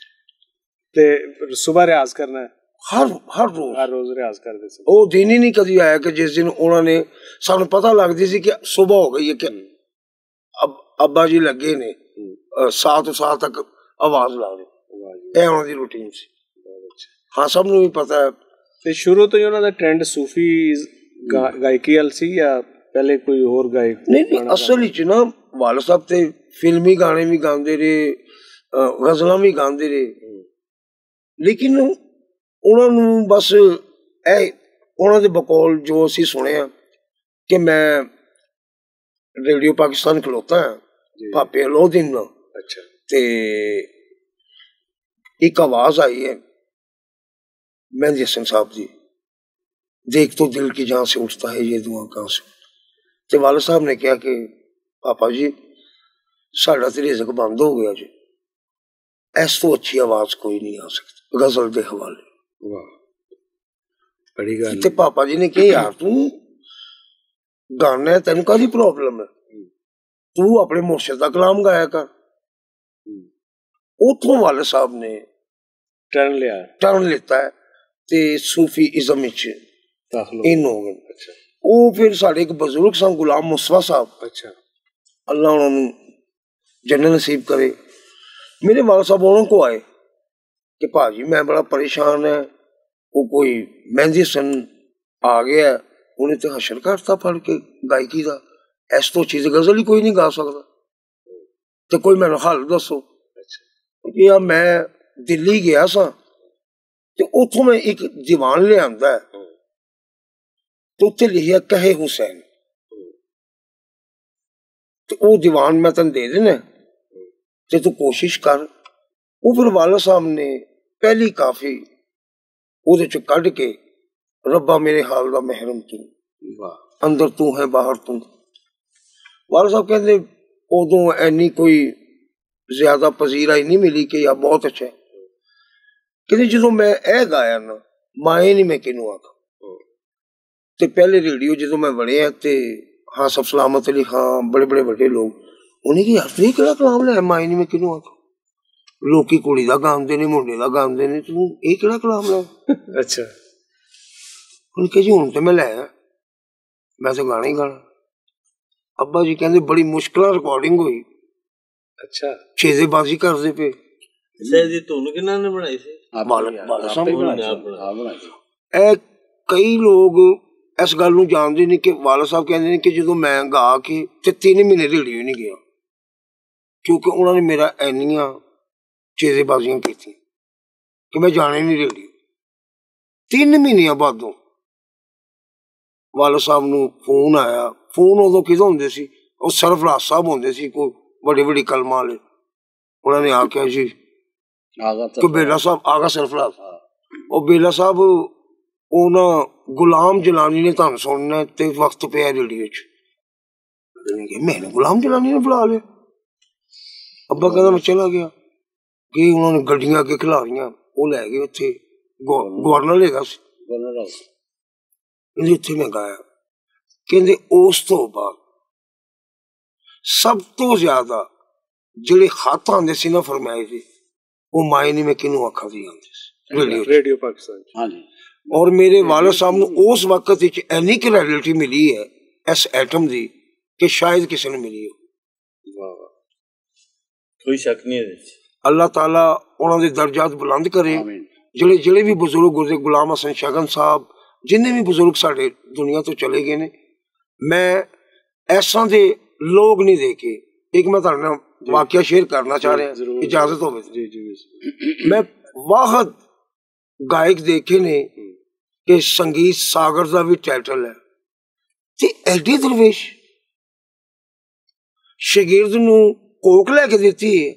ਤੇ ਸੁਬਾਹ ਰਿਆਜ਼ ਕਰਨਾ ਹੈ? ਹਰ ਹਰ ਰੋਜ਼ ਹਰ ਰੋਜ਼ ਰਿਆਜ਼ ਕਰਦੇ ਸੀ। ਉਹ ਦਿਨ ਹੀ ਨਹੀਂ ਕਦੀ ਆਇਆ ਕਿ ਜਿਸ ਦਿਨ ਉਹਨਾਂ ਨੇ ਸਾਨੂੰ ਪਤਾ ਲੱਗਦੀ ਸੀ ਕਿ ਸੁਬਾਹ ਹੋ ਗਈ ਹੈ, ਕਿ ਅੱਬਾ ਜੀ ਲੱਗੇ ਨੇ ਸਾਹ ਤੋਂ ਸਾਹ ਤੱਕ ਆਵਾਜ਼ ਲਾ ਰਹੇ। ਇਹ ਉਹਨਾਂ ਦੀ ਰੂਟੀਨ ਸੀ। ਹਾਂ, ਸਭ ਨੂੰ ਵੀ ਪਤਾ ਹੈ। ਤੇ ਸ਼ੁਰੂ ਤੋਂ ਹੀ ਉਹਨਾਂ ਦਾ ਟ੍ਰੈਂਡ ਸੂਫੀ ਗਾਇਕੀ ਵੱਲ ਸੀ ਜਾਂ ਪਹਿਲੇ ਕੋਈ ਹੋਰ ਗਾਇਕ? ਨਹੀਂ ਨਹੀਂ, ਅਸਲ ਵਿੱਚ ਨਾ ਵਾਲਦ ਸਾਹਿਬ ਤੇ ਫਿਲਮੀ ਗਾਣੇ ਵੀ ਗਾਉਂਦੇ ਰਹੇ, ਗਜ਼ਲਾਂ ਵੀ ਗਾਉਂਦੇ ਰਹੇ, ਲੇਕਿਨ ਉਹਨਾਂ ਨੂੰ ਬਸ ਇਹ ਉਹਨਾਂ ਦੇ ਬਕੌਲ ਜੋ ਅਸੀਂ ਸੁਣਿਆ ਕਿ ਮੈਂ ਰੇਡੀਓ ਪਾਕਿਸਤਾਨ ਖਲੋਤਾ ਹਾਂ ਭਾਪੇ ਲੋਦੀਨ ਨਾਲ। ਅੱਛਾ। ਤੇ एक आवाज आई है मेहंदी हसन साहब जी, देख तो दिल की जान से उठता है ये दुआ कहाँ से। तो वालिद साहब ने कहा कि पापा जी साढ़ा तो रिज़्क बंद हो गया जी, इस तो अच्छी आवाज कोई नहीं आ सकती गजल के हवाले। वाह, बड़ी गल। तो पापा जी ने कहा यार तू गाना है, तेन काहदी प्रॉब्लम है, तू अपने मुर्शिद का कलाम गाया कर। उतों वालिद साहब ने टर्न लिया टर्न लेता है ते सूफी इज़म विच इन हो गए। अच्छा। वो फिर साढ़े एक बजुर्ग सन गुलाम मुस्तफा साहब। अच्छा। अल्लाह उन्होंने जन्नत नसीब करे। मेरे वालिद साहब उन्होंने को आए कि भाजी मैं बड़ा परेशान है, वो कोई मेहंदी हसन आ गया, उन्हें तो हशर करता फड़ के गायकी का, इस तो चीज गजल ही कोई नहीं गा सकता, तो कोई मैंने हल दसो। या मैं दिल्ली गया सा ते उथों मैं एक दीवान ले आंदा है तो उत्थे लिखिया कहे हुसैन, तो वो दीवान मैं तेन दे देना ते तू कोशिश कर। वो फिर वालिद साहब ने पहली काफी उहदे चों कढ के रब्बा मेरे हाल दा महरम तू, अंदर तू है बाहर तू, वाला साहब कहते उदों इन्नी कोई ज्यादा पजीराई नहीं मिली कि यार बहुत अच्छा है। कहते जो मैं यह गाया ना माए नहीं मैं किनू आखा, तो पहले रेडियो जो मैं बढ़िया तो हाँ सब सलामत अली खां बड़े बड़े बड़े लोग उन्हें कि यार तू केड़ा कलाम लिया माए नहीं मैं किनू आखा, लोकी कुड़ी दा गांदे ने मुंडे दा गांदे ने, तू ये केड़ा कलाम लिया। अच्छा उनके जी हूं तो मैं लिया मैं तो गाना ही गाना। अब्बा जी कहते बड़ी मुश्किल रिकॉर्डिंग हुई। अच्छा छेजेबाजी करते पे जी धुन किन्ना ने बनाई सी? कई लोग इस गल नूं जानते नहीं कि वाला साहब कहते हैं कि जो मैं गा के ते तीन महीने रेडियो नहीं गया, क्योंकि उन्होंने मेरा इन्नियां चेजेबाजियां की कि मैं जाने नहीं रेडियो। तीन महीने बादों वाला साहब नूं फोन आया। फोन उदों किदों होंदे सी, और सरफराज साहब होंदे सी कोई बड़ी बड़ी कलमां वाले। उन्होंने आख्या जी कि बेला साहब आगा सरफराज और बेला साहब उन्हां गुलाम जलानी ने तुहानूं सुनना ते वक्त पिया रेडियो च। मैंने गुलाम जलानी ने बुला लिया। अब्बा कहता मैं चला गया कि उन्होंने गड्डियां अगे खिलारियां, वो लै गए उत्थे गवर्नर लेगा उत्थे मैं गाया। कहते उस तो बाद सब तो ज्यादा जेडे खत आंदे सी ना फरमाए थे वो माए नहीं मैं किनू आखा दी आंदे सी रेडियो रेडियो पाकिस्तान। हाँ जी। और मेरे वालिद साहब नूं उस वक्त इन्नी क्रैडिबिलिटी मिली है इस एटम दी कि शायद किसी ने मिली हो। कोई शक नहीं है। अल्लाह ताला उन्होंने दर्जात बुलंद करे। जेडे जेडे भी बुजुर्ग गुजरे, गुलाम हसन शगन साहब, जिन्हें भी बुजुर्ग साडे दुनिया तो चले गए ने, मैं ऐसा दे लोग नहीं देखे। एक मैं तुहाडे नाल वाकया शेयर करना चाह रहा, इजाजत हो? जी जी। मैं वाहद गायक देखे ने कि संगीत सागर का भी टाइटल है ते एडी दरवेश शगिर्द नूं कोक लैके दिती है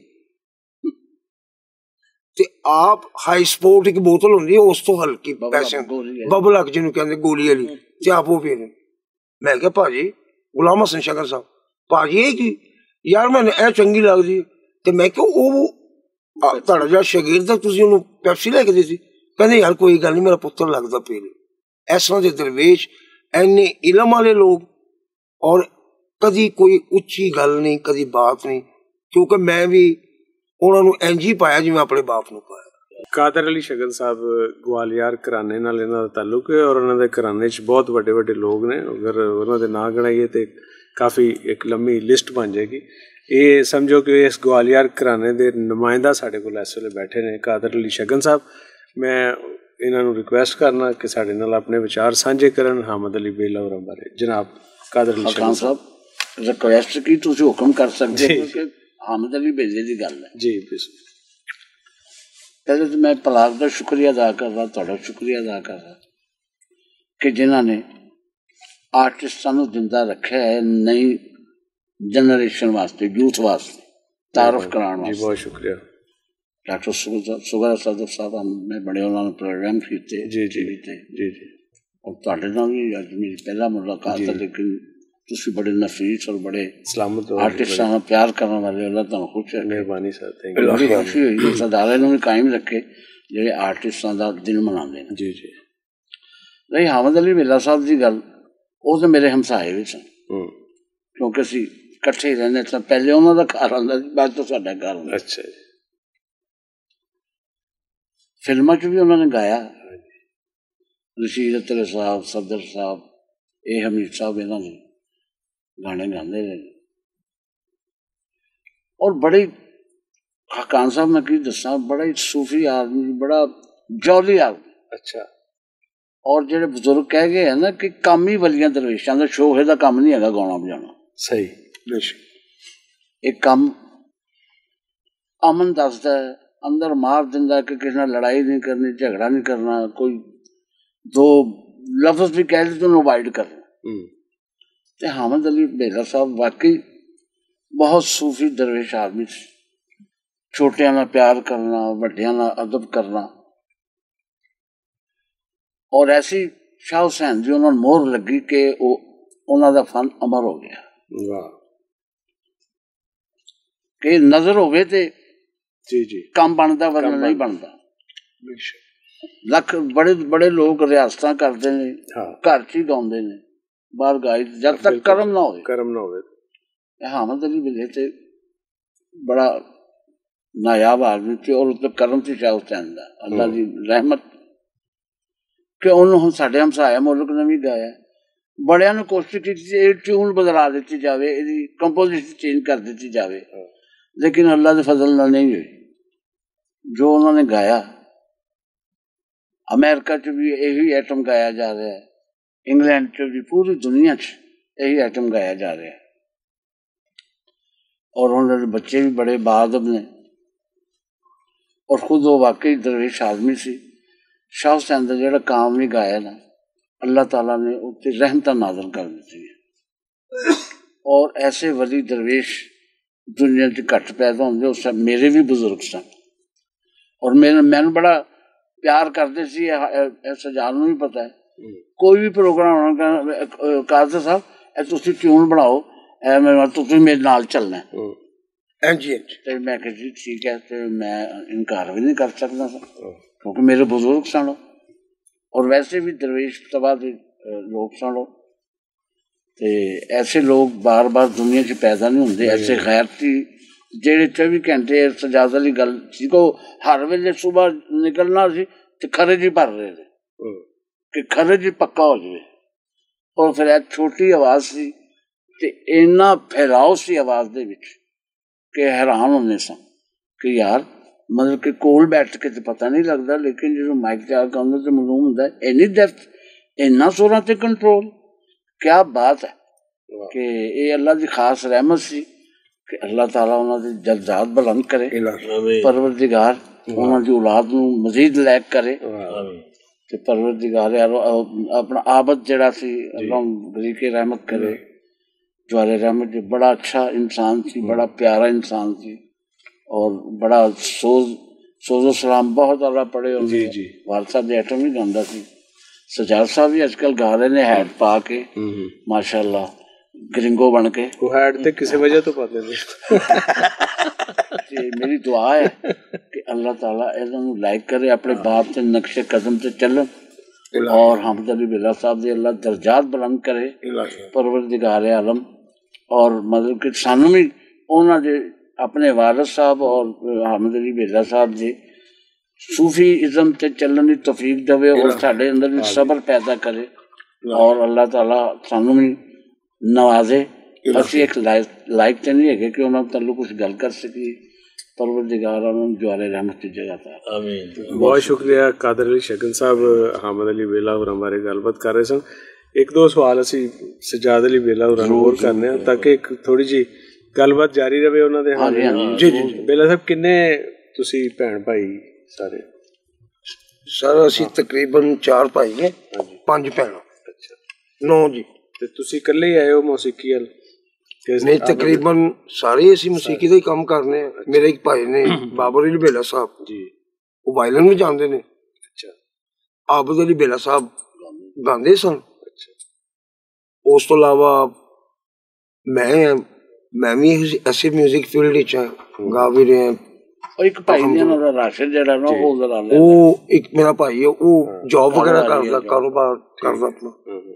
ते आप हाई स्पोर्ट एक बोतल होंदी है उस तो हल्की पैसे बबल हक जिन्हों कहते गोली वाली ते आप वो पी रहे। मैं क्या भाजी गुलाम हसन शकर साहब भाजी ये की यार मैंने ए चंगी लगदी ते मैं क्यों वो तुहाडा जिहड़ा शगिर्द है तुसीं उहनूं पैप्सी लैके दित्ती? कहंदे यार कोई गल नहीं मेरा पुत्तर लगदा पी ले। इस तरह दे दरवेश इन्ने इलम वाले लोग, और कदी कोई उच्ची गल नहीं कदी बात नहीं, क्योंकि मैं भी उन्होंने इंज ही पाया जिवें अपने बाप नूं पाया। कादर अली शगन साहब ग्वालियर घराने नाल इन्हां दा ताल्लुक है और उन्हां दे घराने च बहुत वड्डे वड्डे लोग ने। अगर उन्हां दे नां गिनाइए तो काफ़ी एक लंबी लिस्ट बन जाएगी। ये समझो कि इस ग्वालियर घराने दे नुमाइंदा साडे कोल इस वेले बैठे ने कादर अली शगन साहब। मैं इन्हां नूं रिक्वेस्ट करना कि साडे नाल अपने विचार साझे करन हामिद अली बेला होरां बारे। जनाब कादर अली शगन साहब रिक्वेस्ट की तुसीं हुक्म कर सकदे हो कि हामिद अली बेले की गल है जी। पहले तो मैं पलाक का शुक्रिया अदा कर रहा, थोड़ा शुक्रिया अदा कर रहा कि जिन्होंने आर्टिस्टां नूं जिंदा रखा है नई जनरेशन वास्ते, यूथ वास्ते तारफ कराने वास्ते। बहुत शुक्रिया डॉक्टर सुगर सदर साहब हमने बड़े उन्होंने प्रोग्राम किए जी जी जी जी। और तुहाडे नाल भी अज मेरी पहला मुलाकात है, लेकिन तुसी बड़े नफीस और बड़े सलामत आर्टिस्टां नाल प्यार करने वाले, अल्लाह तुहानूं खुश रखे। मेहरबानी सर, थैंक यू। खुशी हुई इस अदारे नूं भी कायम रखे जेडे आर्टिस्टां दा दिन मनाते हैं। जी जी। रही हामिद अली बेला साहब की गल, वो तो मेरे हमसाए भी सन, क्योंकि असीं इकट्ठे ही रहंदे सन। पहले उन्हां दा घर आंदा सी, बाद तो साडा घर आंदा। अच्छा जी। फिल्मां च भी उन्होंने गाया, रशीद अत्तरे साहब, सदर साहब, ए हमीद साहब इन्होंने गाने गाते रहे। और बड़े हकान साहब मैं की दसा, बड़ा ही सूफी आदमी, बड़ा जौली आदमी। अच्छा। और जेडे बुजुर्ग कह गए हैं ना कि काम ही वलियां दरवेशां दा, शोहे दा काम नहीं है गाना बजाना। सही। एक काम अमन दसदा है, अंदर मार दिंदा कि किसी नाल लड़ाई नहीं करनी, झगड़ा नहीं करना, कोई दो लफ्ज भी कह ली तो अवॉइड करना। ते हामिद अली बेला साहब वाकई बहुत सूफी दरवेश आदमी थे। छोटियां नाल प्यार करना, वड्डियां नाल अदब करना, और ऐसी शाह हुसैन जी उन्होंने मोहर लगी कि उन्हों दा फन अमर हो गया। वाह। कि नज़र होवे ते जी जी काम बनता वरना नहीं बनता। लख बड़े बड़े लोग रियासतां करते ने, घर च ही गाउंदे ने, बाहर गाई जब तक कर्म ना होवे कर्म ना होवे। हामिद अली बिल्ले ते बड़ा नायाब आदमी थे और उसके कर्म से शाह हुसैन दा अल्लाह दी रहमत कि उन्होंने हुण साडे हमसाया मुल्क ने भी गाया। बड़िया ने कोशिश की ट्यून बदला दी जाए, इसकी कंपोजिशन चेंज कर दी जाए, लेकिन अल्लाह के फजल नाल नहीं हुई। जो उन्होंने गाया अमेरिका च भी यही आइटम गाया जा रहा है, इंग्लैंड च भी, पूरी दुनिया च यही आइटम गाया जा रहा है। और उन्होंने बच्चे भी बड़े बाअदब ने और खुद वो वाकई दरवेश आदमी सी। शाह हुसैन का जो काम भी गाया ना, अल्लाह ताला ने उत्ते रहमत नाज़िल कर दी है। और ऐसे वली दरवेश दुनिया च घट पैदा होंगे। उस मेरे भी बुजुर्ग सन और मेरे मैंने बड़ा प्यार करते सी, सजान भी पता है। कोई भी प्रोग्राम होना कादर साहब तुसी ट्यून बनाओ, तुसी मेरे नाल चलना है। तो मैं कहा जी ठीक है, तो मैं इनकार भी नहीं कर सकता था क्योंकि मेरे बुजुर्ग सन और वैसे भी दरवेश तबाह के लोग सन। तो ऐसे लोग बार बार दुनिया च पैदा नहीं होंगे। ऐसे गैरती जेड़े चौबी घंटे सजाद वाली गल सी को हर वेले सुबह निकलना सी ते खरज ही भर रहे थे कि खरज ही पक्का हो जाए। और फिर एक छोटी आवाज सी ते इन्ना फैलाव सी आवाज दे विच कि हैरान होने सन कि यार मतलब कि कोल बैठ के तो पता नहीं लगता, लेकिन जो माइक चार का तो मालूम होता है इन्नी डेप्थ, इन्ना सुरां ते कंट्रोल। क्या बात है कि ये अल्लाह की खास रहमत सी कि अल्लाह ताला उन्होंने जज्जात बुलंद करे, परवरदिगार उन्होंने औलाद नूं मजीद लैक करे ते परवरदिगार अपना आबद जड़ा सी अल्लाह बरीके रहमत करे। जवारे रहमत जी बड़ा अच्छा इंसान सी, बड़ा प्यारा इंसान सी और बड़ा सोज सोजो सलाम बहुत अल्लाह पढ़े होंगे। वाल साहब दे आइटम भी गांदा सी। सजाद साहब भी आजकल गा रहे ने हैट पा के माशाअल्लाह, ग्रिंगो बन के। वो हैट ते किसी वजह तो पाते थे। मेरी दुआ है कि अल्लाह ताला इन्होंने लाइक करे, अपने बाप के नक्शे कदम से चलन और हामिद अली बिल्ला साहब दे अल्लाह दर्जात बुलंद करे परवरदिगार आलम। और मतलब कि सानू भी उन्होंने दे अपने वारिस साहब और हामिद अली बिल्ला साहब दे सूफी इज़म ते चलन की तौफीक देवे और साडे अंदर भी सबर पैदा करे और अल्लाह ताला सानू भी नवाजे। असी एक लाइक लाइक तो नहीं है कि उन्होंने तल्लु कुछ गल कर सकी। परवरदिगार उन्होंने जवारे रहमत की जगह था। आमीन। बहुत शुक्रिया कादर अली शकन साहब, हामिद अली बेला और हमारे गलबात कर रहे सन। एक दो सवाल असी सजाद अली बेला और होर करने ताकि एक थोड़ी जी गलबात जारी रहे उन्होंने। हाँ जी जी बेला साहब किन्ने तुसी भैन भाई सारे? सर असी तकरीबन चार भाई हैं, पांच भैन। अच्छा नौ जी। ते तुसी कल्ले ही आए हो मौसीकी अल? नहीं तकरीबन सारे असी मौसीकी का ही काम करने। मेरे एक भाई ने बाबर अली बेला साहब जी, वो वायलिन भी जानते ने। अच्छा। आबद अली बेला साहब गांदे सन। अच्छा। उस तो अलावा मैं मैं भी ऐसे म्यूजिक फील्ड च गा भी रहे हैं। एक भाई ने ना राशिद जेड़ा ना वो जरा ले वो एक मेरा भाई है, वो जॉब वगैरह करदा, कारोबार करदा अपना।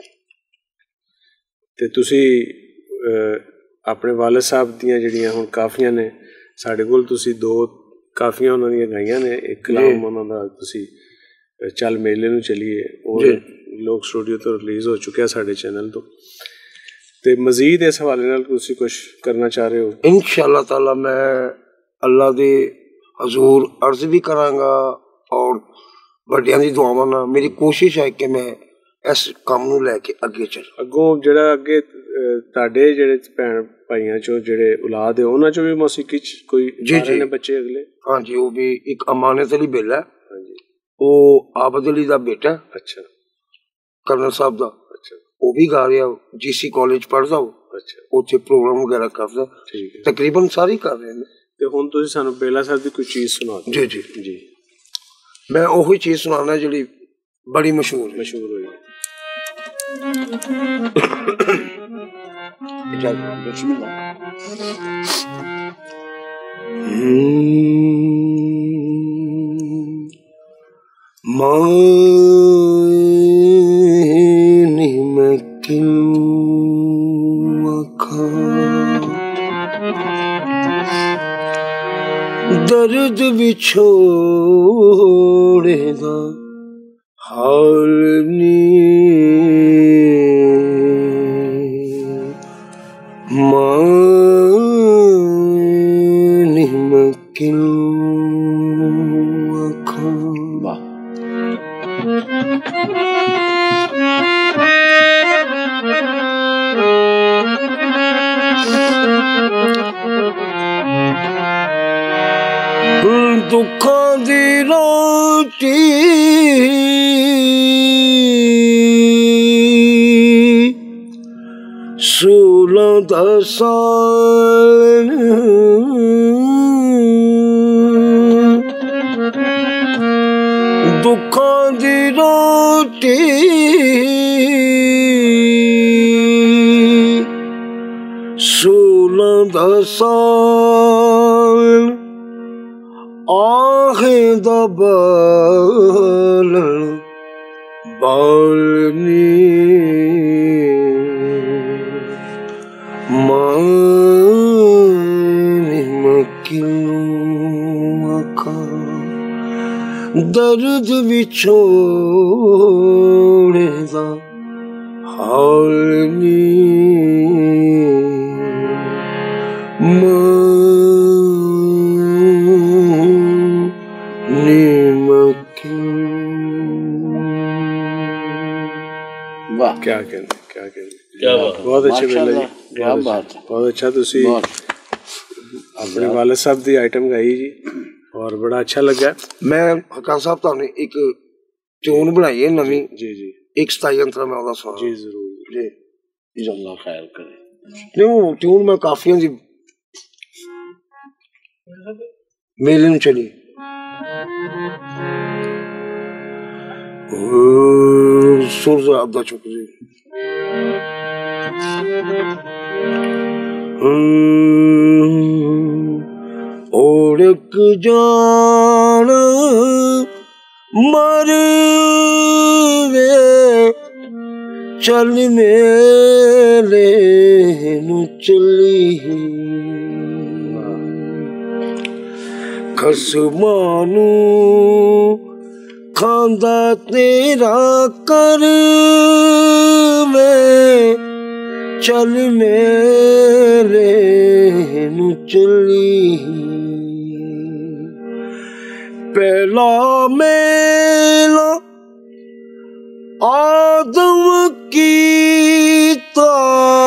ते तुसी अपने वालिद साहब दियां जेहड़ियां हुण काफियां ने साडे कोल, तुसी दो काफियां उन्हां दियां गाइयां ने। एक कलाम उन्हां दा तुसी चल मेले नूं चलिए और लोक स्टूडियो तो रिलीज हो चुका है साडे चैनल तो। ते मजीद इस हवाले नाल तुसी कुछ करना चाह रहे हो? इंशाअल्लाह ताला मैं अल्लाह दे हजूर अर्ज भी करांगा और बड़ियां दी दुआवां नाल मेरी कोशिश है कि मैं इस काम नूं लैके अगे चल। अगों जेड़ा अगे तुहाडे जेड़े भैन भाइयां चो जेड़े औलाद है उन्हां चो भी मौसीकी च कोई जी जी ने बच्चे अगले? हाँ जी, वो भी एक अमानत अली बेला है, वो आबद अली दा बेटा। अच्छा। कर्नल साहब दा। अच्छा। वो भी गा रहा, जीसी कॉलेज पढ़दा वो। अच्छा। उत्थे प्रोग्राम वगैरह करदा। ठीक है। तकरीबन सारे कर रहे हैं। ते हुण तुसीं सानू बेला साहब दी कोई चीज सुना दो। जी जी जी। मैं ओही चीज सुनाना जिहड़ी बड़ी मशहूर मशहूर होई। बिस्मिल्लाह। मानी मैं क्यों आखां, दर्द विछोड़े दा हाल नी, मानी मैं क्यों आखां। वाह दुखां दी रोटी सोलह दा साल, दुखां दी रोटी सोलह दा साल, आहें दा बालन बालनी, मानी मैं क्यों आखां, दर्द विछोड़े दा हाल नी, मानी मैं क्यों। वाह क्या कहने क्या कहने क्या बात, बहुत अच्छे बेला जी, क्या बात, बहुत अच्छा। तुसी अपने वाले साहब दी आइटम गाई जी और बड़ा अच्छा लगा। मैं हकान साहब तुहानू एक ट्यून बनाई है नवी जी जी एक सताई अंतरा मैं ओदा सुना जी जरूर जी। अल्लाह खैर करे। नहीं वो ट्यून मैं काफियां दी मेले नूं चली सुर दा चुक जी ओढ़क जान मर वे चल मेले नूं चली, खसमां नूं खांदा तेरा कर वे चल मेले नूं चली, पहला मेला आदम कीता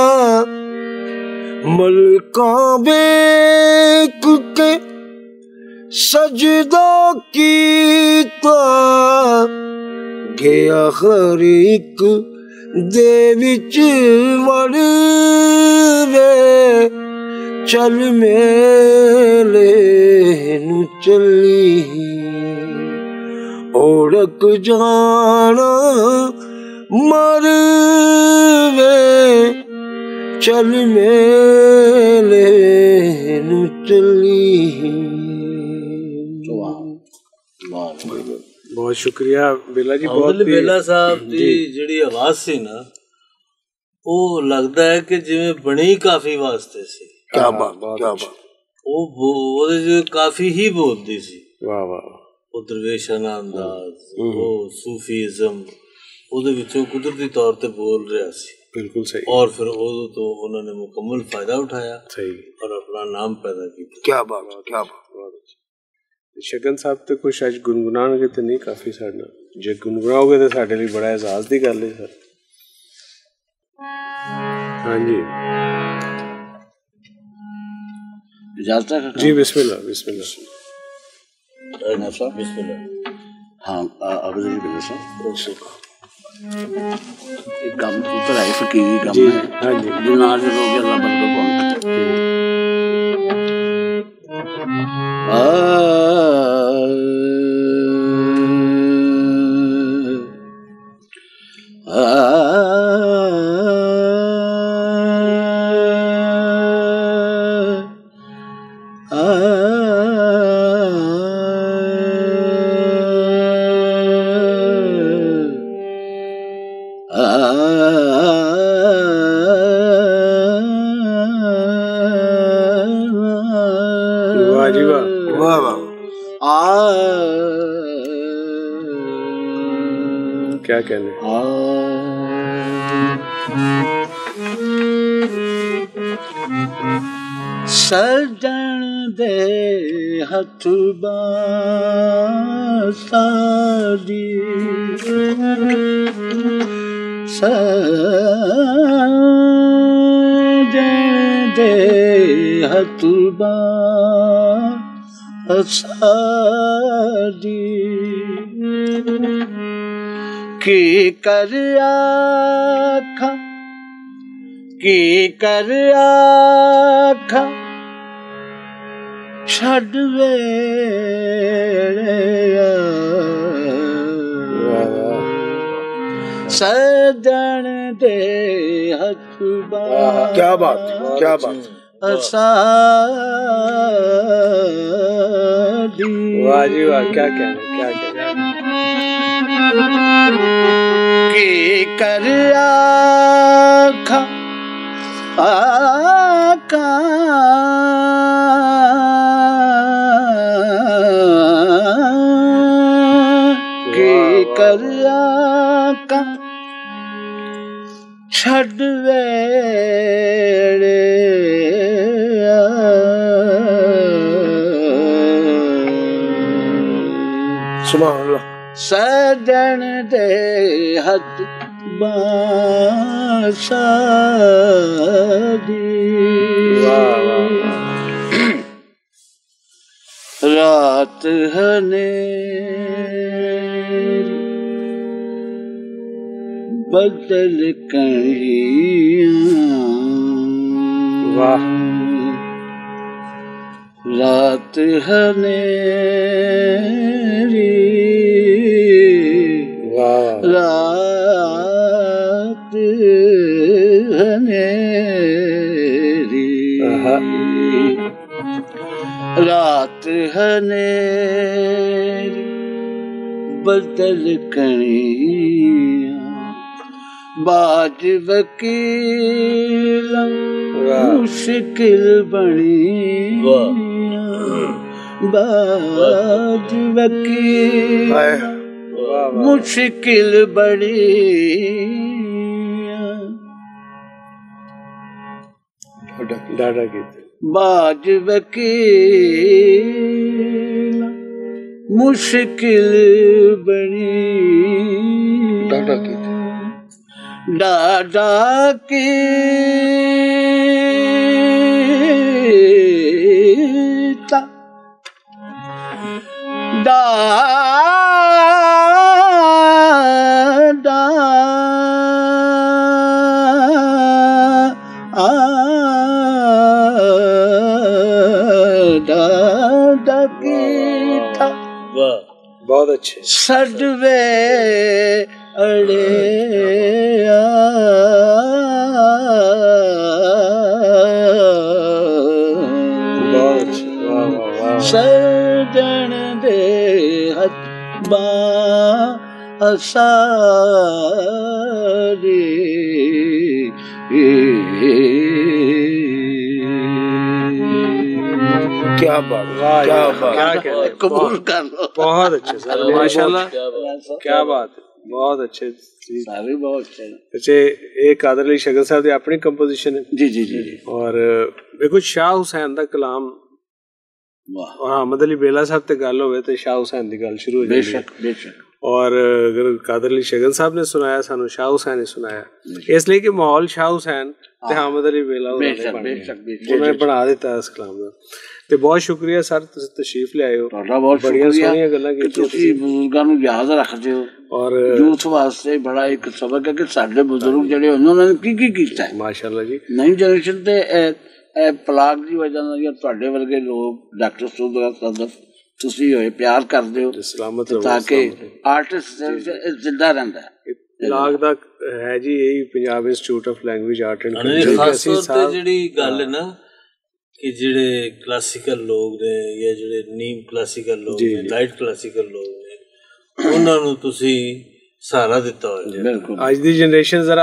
मलकां वेख के सजदा कीता, गया हर एक दे विच वड़ वे चल मेले नूं चली, ओढ़क जाना मर वे चल मेले नूं चली। बहुत शुक्रिया बेला जी। बहुत बेला साहब दी जिहड़ी आवाज सी ना वो लगदा है कि जिवें बनी काफी वास्ते सी। क्या बात क्या बात। वो ਉਹਦੇ ਚ काफी ही बोलदी सी। वाह वाह। वो दरवेशाना अंदाज, वो सूफीज़म ਉਹਦੇ ਵਿੱਚੋਂ ਕੁਦਰਤੀ तौर ਤੇ बोल ਰਿਹਾ ਸੀ। बिल्कुल सही। और फिर उदों तो उन्होंने मुकम्मल फायदा उठाया सही और अपना नाम पैदा किया। क्या बात क्या बात। शगन साहब तो कुछ अज गुनगुनाणगे तो नहीं काफी साडा जे गुनगुनाओगे तो साडे लिए बड़ा एहसास दी गल है सर। हाँ जी इजाजत है जी। बिस्मिल्लाह बिस्मिल्लाह बिस्मिल्लाह। हाँ अब जी बिल्कुल एक काम पुत्र है फकीरी काम है। हाँ जी जिन्ना आज लोग अल्लाह बरकत आ आ आ आ क्या कहने आ सजन दे हथ बासादी सजन दे हथ बासादी की कर आखा की कर आखा छड़ वेले सजन दे हथ बासादी। क्या बात क्या बात। वाह जी वाह, क्या कहने क्या कहने। की कर आखा आका की कर आका छड़ वेले सुभान अल्लाह। सजन दे हथ बासादी। रात हनेरी बदल कहियां। वाह। रात हनेरी रात हनेरी रात हनेरी बदल कणिया बाज वकील मुश्किल बनी बाज वकील मुश्किल बड़ी डाटा गीत। बाज वकील मुश्किल बड़ी डाटा गीत। डाटा की डा बहुत अच्छे। सडवे अड़े बहुत अच्छे। सजन दे हथ बासादी। क्या बात वाह क्या क्या बात। कहने। कबूल कर लो। बहुत अच्छे सर, माशाल्लाह क्या बात है, बहुत अच्छे। सारे बहुत अच्छे। अच्छे एक कादर अली शगन साहब की अपनी कंपोजिशन है। जी जी जी जी। और देखो शाह हुसैन का कलाम और अहमद अली बेला साहब ते गल होवे ते शाह हुसैन दी गल शुरू हो जाती है। बेशक बेशक। और अगर कादर अली शगन साहब ने सुनाया सानू शाह हुसैन ने सुनाया, इसलिए कि माहौल शाह हुसैन ते अहमद अली बेला उन्होंने बना दिता इस कलाम का। ਤੇ ਬਹੁਤ ਸ਼ੁਕਰੀਆ ਸਰ, ਤੁਸੀਂ ਤਸ਼ਰੀਫ ਲਿਆਏ ਹੋ। ਤੁਹਾਡਾ ਬਹੁਤ ਬੜੀਆਂ ਸ਼ੁਕਰੀਆ ਸੋਹਣੀਆਂ ਗੱਲਾਂ ਕੀਤੀਆਂ ਤੁਸੀਂ ਬਜ਼ੁਰਗਾਂ ਨੂੰ ਯਾਦ ਰੱਖਦੇ ਹੋ ਔਰ ਯੂਥ ਵਾਸਤੇ ਬੜਾ ਇੱਕ ਸਬਕ ਹੈ ਕਿ ਸਾਡੇ ਬਜ਼ੁਰਗ ਜਿਹੜੇ ਉਹਨਾਂ ਨੇ ਕੀ ਕੀ ਕੀਤਾ ਹੈ। ਮਾਸ਼ਾਅੱਲਾ ਜੀ। ਨਵੀਂ ਜਨਰੇਸ਼ਨ ਤੇ ਇਹ ਪਲਾਕ ਦੀ ਵਜ੍ਹਾ ਨਾਲ ਜਾਂ ਤੁਹਾਡੇ ਵਰਗੇ ਲੋਕ ਡਾਕਟਰ ਸੂਦਰਾ ਸਦਰ ਤੁਸੀਂ ਹੋਏ ਪਿਆਰ ਕਰਦੇ ਹੋ ਸਲਾਮਤ ਤਾਂ ਕਿ ਆਰਟਿਸਟ ਜ਼ਿੰਦਾ ਰਹਿੰਦਾ ਹੈ। ਪਲਾਕ ਦਾ ਹੈ ਜੀ ਇਹੀ Punjab institute of language art and culture. ਖਾਸ ਤੌਰ ਤੇ ਜਿਹੜੀ ਗੱਲ ਹੈ ਨਾ ਕਿ ਜਿਹੜੇ ਕਲਾਸੀਕਲ ਲੋਕ ਨੇ ਜਾਂ ਜਿਹੜੇ ਨੀਮ ਕਲਾਸੀਕਲ ਲੋਕ ਨੇ, ਲਾਈਟ ਕਲਾਸੀਕਲ ਲੋਕ ਨੇ, ਉਹਨਾਂ ਨੂੰ ਤੁਸੀਂ ਸਹਾਰਾ ਦਿੱਤਾ ਹੋਇਆ। ਬਿਲਕੁਲ। ਅੱਜ ਦੀ ਜਨਰੇਸ਼ਨ ਜ਼ਰਾ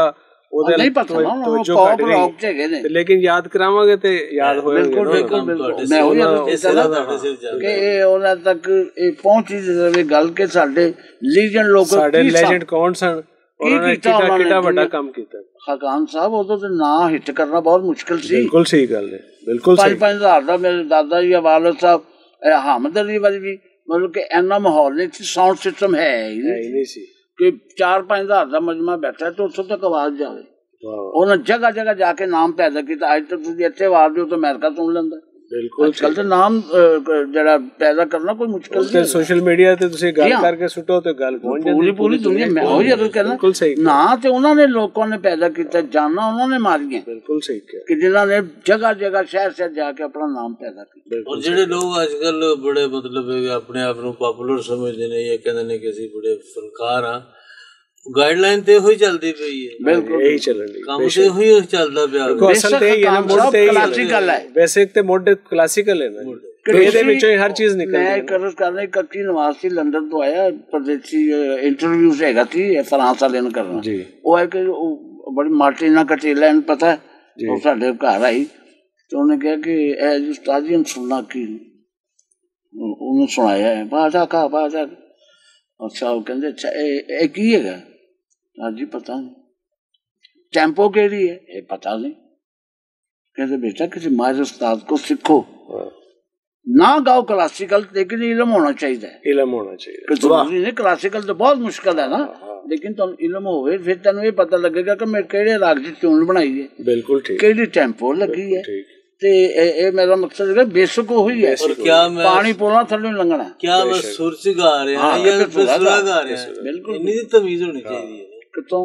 ਉਹਦੇ ਨਹੀਂ ਪਤਾ ਨਾ ਉਹਨਾਂ ਨੂੰ ਕੌਪ ਰੌਕ ਚ ਹੈਗੇ ਨੇ, ਲੇਕਿਨ ਯਾਦ ਕਰਾਵਾਂਗੇ ਤੇ ਯਾਦ ਹੋਏਗਾ। ਬਿਲਕੁਲ ਬਿਲਕੁਲ ਬਿਲਕੁਲ ਮੈਂ ਉਹੀ ਕਿ ਇਹ ਉਹਨਾਂ ਤੱਕ ਇਹ ਪਹੁੰਚੀ ਜਾਵੇ ਗੱਲ ਕਿ ਸਾਡੇ ਲੀਜੈਂਡ ਲੋਕ ਸਾਡੇ ਲੈਜੈਂਡ ਕੌਣ ਸਨ, ਉਹਨਾਂ ਨੇ ਕਿੰਨਾ ਕਿੰਨਾ ਵੱਡਾ ਕੰਮ ਕੀਤਾ। ਖਾਨ ਸਾਹਿਬ ਉਦੋਂ ਤੇ ਨਾਂ ਹਿੱਟ ਕਰਨਾ ਬਹੁਤ ਮੁਸ਼ਕਿਲ ਸੀ। ਬਿਲਕੁਲ ਸਹੀ ਗੱਲ ਹੈ, ਬਿਲਕੁਲ ਸਹੀ। ਪੰਜ ਪੰਜ ਹਜ਼ਾਰ ਦਾ ਮੇਰੇ ਦਾਦਾ ਜੀ ਵਾਲਦ ਸਾਹਿਬ ਹਾਮਦ ਅਲੀ ਵਾਲੀ ਵੀ ਮਤਲਬ ਕਿ ਇੰਨਾ ਮਾਹੌਲ ਨਹੀਂ ਸੀ, ਸਾਊਂਡ ਸਿਸਟਮ ਹੈ ਹੀ ਨਹੀਂ ਸੀ ਕਿ ਚਾਰ ਪੰਜ ਹਜ਼ਾਰ ਦਾ ਮਜਮਾ ਬੈਠਾ ਤੇ ਉੱਥੋਂ ਤੱਕ ਆਵਾਜ਼ ਜਾਵੇ। ਉਹਨਾਂ ਜਗ੍ਹਾ ਜਗ੍ਹਾ ਜਾ ਕੇ ਨਾਮ ਪੈਦਾ ਕੀਤਾ। ਅੱਜ ਤੱਕ ਤੁਸੀਂ ਇੱਥੇ ਆਵਾਜ਼ ਦਿਓ ਤਾਂ ਅਮਰੀਕਾ ਸੁਣ ਲੈਂਦਾ। ਬਿਲਕੁਲ ਅੱਜ ਕੱਲ੍ਹ ਤਾਂ ਨਾਮ ਜਿਹੜਾ ਪੈਦਾ ਕਰਨਾ ਕੋਈ ਮੁਸ਼ਕਿਲ ਨਹੀਂ। ਸੋਸ਼ਲ ਮੀਡੀਆ ਤੇ ਤੁਸੀਂ ਗੱਲ ਕਰਕੇ ਸੁੱਟੋ ਤੇ ਗੱਲ ਪਹੁੰਚ ਜਾਂਦੀ ਪੂਰੀ ਪੂਰੀ ਦੁਨੀਆ। ਮੈਂ ਉਹ ਜਦੋਂ ਕਹਿੰਦਾ ਨਾ ਤੇ ਉਹਨਾਂ ਨੇ ਲੋਕਾਂ ਨੇ ਪੈਦਾ ਕੀਤਾ, ਜਾਨਾਂ ਉਹਨਾਂ ਨੇ ਮਾਰੀਆਂ। ਬਿਲਕੁਲ ਸਹੀ ਕਿ ਜਿਨ੍ਹਾਂ ਨੇ ਜਗ੍ਹਾ ਜਗ੍ਹਾ ਸ਼ਹਿਰ ਸ਼ਹਿਰ ਜਾ ਕੇ ਆਪਣਾ ਨਾਮ ਪੈਦਾ ਕੀਤਾ। ਔਰ ਜਿਹੜੇ ਲੋਕ ਅੱਜ ਕੱਲ੍ਹ ਬੜੇ ਮਤਲਬ ਆਪਣੇ ਆਪ ਨੂੰ ਪਾਪੂਲਰ ਸਮਝਦੇ ਨੇ ਜਾਂ ਕਹਿੰਦੇ ਨੇ ਕਿ ਅਸੀਂ ਬੜੇ ਫਨਕਾਰ ਹਾਂ, ਗਾਈਡਲਾਈਨ ਤੇ ਉਹੀ ਚੱਲਦੀ ਪਈ ਹੈ। ਬਿਲਕੁਲ ਇਹੀ ਚੱਲਣ ਦੀ ਕੰਮ ਤੇ ਉਹੀ ਚੱਲਦਾ ਪਿਆ। ਅਸਲ ਤੇ ਇਹ ਹੈ ਨਾ, ਮੁੱਢ ਤੇ ਕਲਾਸੀਕਲ ਹੈ, ਬੇਸਿਕ ਤੇ ਮੁੱਢ ਕਲਾਸੀਕਲ ਹੈ ਨਾ, ਇਹਦੇ ਵਿੱਚੋਂ ਹਰ ਚੀਜ਼ ਨਿਕਲਦੀ ਹੈ। ਮੈਂ ਕਰਸ ਕਰਨਾ ਕੱਚੀ ਨਵਾਜ਼ ਸੀ, ਲੰਡਨ ਤੋਂ ਆਇਆ, ਪਰਦੇਸੀ ਇੰਟਰਵਿਊ ਹੈਗਾ ਸੀ ਫਰਾਂਸ ਵਾਲੇ ਨੂੰ ਕਰਨਾ। ਉਹ ਹੈ ਕਿ ਬੜੀ ਮਾਰਟੀ ਨਾਲ ਕਟੇਲਾ ਇਹਨੂੰ ਪਤਾ, ਉਹ ਸਾਡੇ ਘਰ ਆਈ ਤੇ ਉਹਨੇ ਕਿਹਾ ਕਿ ਇਹ ਜੀ ਉਸਤਾਦ ਜੀ ਸੁਣਨਾ ਕੀ, ਉਹਨੂੰ ਸੁਣਾਇਆ ਹੈ ਬਾਜਾ ਕਾ ਬਾਜਾ। ਅੱਛਾ ਉਹ ਕਹਿੰਦੇ ਅੱਛਾ ਇਹ ਇਹ ਕੀ ਹੈਗਾ? ਅੱਜ ਪਤਾ ਨਹੀਂ। ਟੈਂਪੋ ਕਿਹੜੀ ਹੈ? ਇਹ ਪਤਾ ਨਹੀਂ। कहते बेटा किसी माहिर उस्ताद को सीखो, ना गाओ क्लासिकल, लेकिन इल्म होना चाहिए। इल्म होना चाहिए। जरूरी नहीं क्लासिकल तो बहुत मुश्किल है ना, लेकिन तुम इल्म होवे फिर तेन ये पता लगेगा कि मैं केड़े राग दी ट्यून बनाई है, बिल्कुल ठीक, केड़ी टेंपो लगी है। ते ए मेरा मकसद है बेसिक हुई है। और क्या मैं पानी पोला थल्ले लंघना, क्या मैं सुर से गा रहे हैं या बेसुरा गा रहे हैं? बिल्कुल इतनी तमीज होनी चाहिए। कितों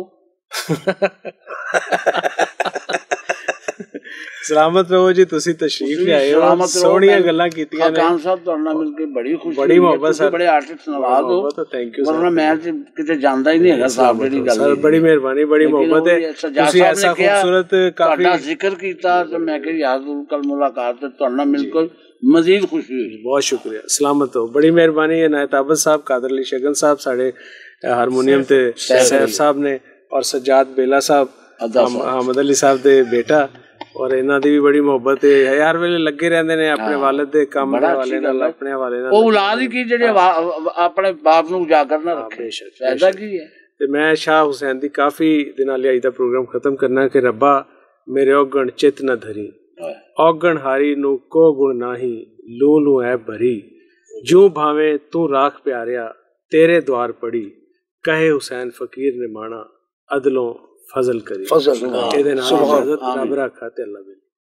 सलामत रहो जी, तुसी तशरीफ लिआए हो, सोहणियां गल्लां कीतियां ने। खान साहब तुहाडे नाल मिल के बड़ी खुशी, बड़ी मोहब्बत सर, बड़े आर्टिस्ट नवाज हो, थैंक यू। वरना मैं ते किते जानदा ही नहीं हैगा साहब जेडी गल सर। बड़ी मेहरबानी, बड़ी मोहब्बत है, तुसी ऐसा खूबसूरत काफी जिक्र कीता ते मैं कह यार कल मुलाकात ते तुहाडे नाल मिल के मजीद खुशी हुई। बहुत शुक्रिया, सलामत हो, बड़ी मेहरबानी है। नायत आबद साहब, कादर अली शगन साहब साढ़े हारमोनीयम ते, सैफ साहब ने, और सज्जाद बेला साहब, अहमद अली साहब दे बेटा, और इन्हां दी भी बड़ी मोहब्बत है। हर वेले लगे रहंदे ने अपने वालिद दे काम वाले नाल, अपने हवाले नाल। ਉਹ ਔਲਾਦ ਹੀ ਕੀ ਜਿਹੜੇ ਆਪਣੇ ਬਾਪ ਨੂੰ ਉਜਾਗਰ ਨਾ ਰੱਖੇ, ਫਾਇਦਾ ਕੀ ਹੈ। ਤੇ ਮੈਂ ਸ਼ਾਹ ਹੁਸੈਨ ਦੀ ਕਾਫੀ ਦਿਨਾਂ ਲਈ ਅੱਜ ਦਾ ਪ੍ਰੋਗਰਾਮ ਖਤਮ ਕਰਨਾ ਕਿ ਰੱਬਾ ਮੇਰੇ ਔਗਣ ਚਿਤ ਨਾ ਧਰੀ, ਔਗਣ ਹਾਰੀ ਨੂੰ ਕੋ ਗੁਣ ਨਾਹੀ, ਲੂ ਲੂ ਐ ਭਰੀ, ਜੂ ਭਾਵੇਂ ਤੂੰ ਰਾਖ ਪਿਆਰਿਆ, ਤੇਰੇ ਦੁਆਰ ਪੜੀ, ਕਹੇ ਹੁਸੈਨ ਫਕੀਰ ਨੇ ਮਾਣਾ, ਅਦਲੋਂ ਫਜ਼ਲ ਕਰੀ। ਇਹਦੇ ਨਾਲ ਇਜਾਜ਼ਤ, ਰੱਬ ਰੱਖਾ ਤੇ ਅੱਲਾ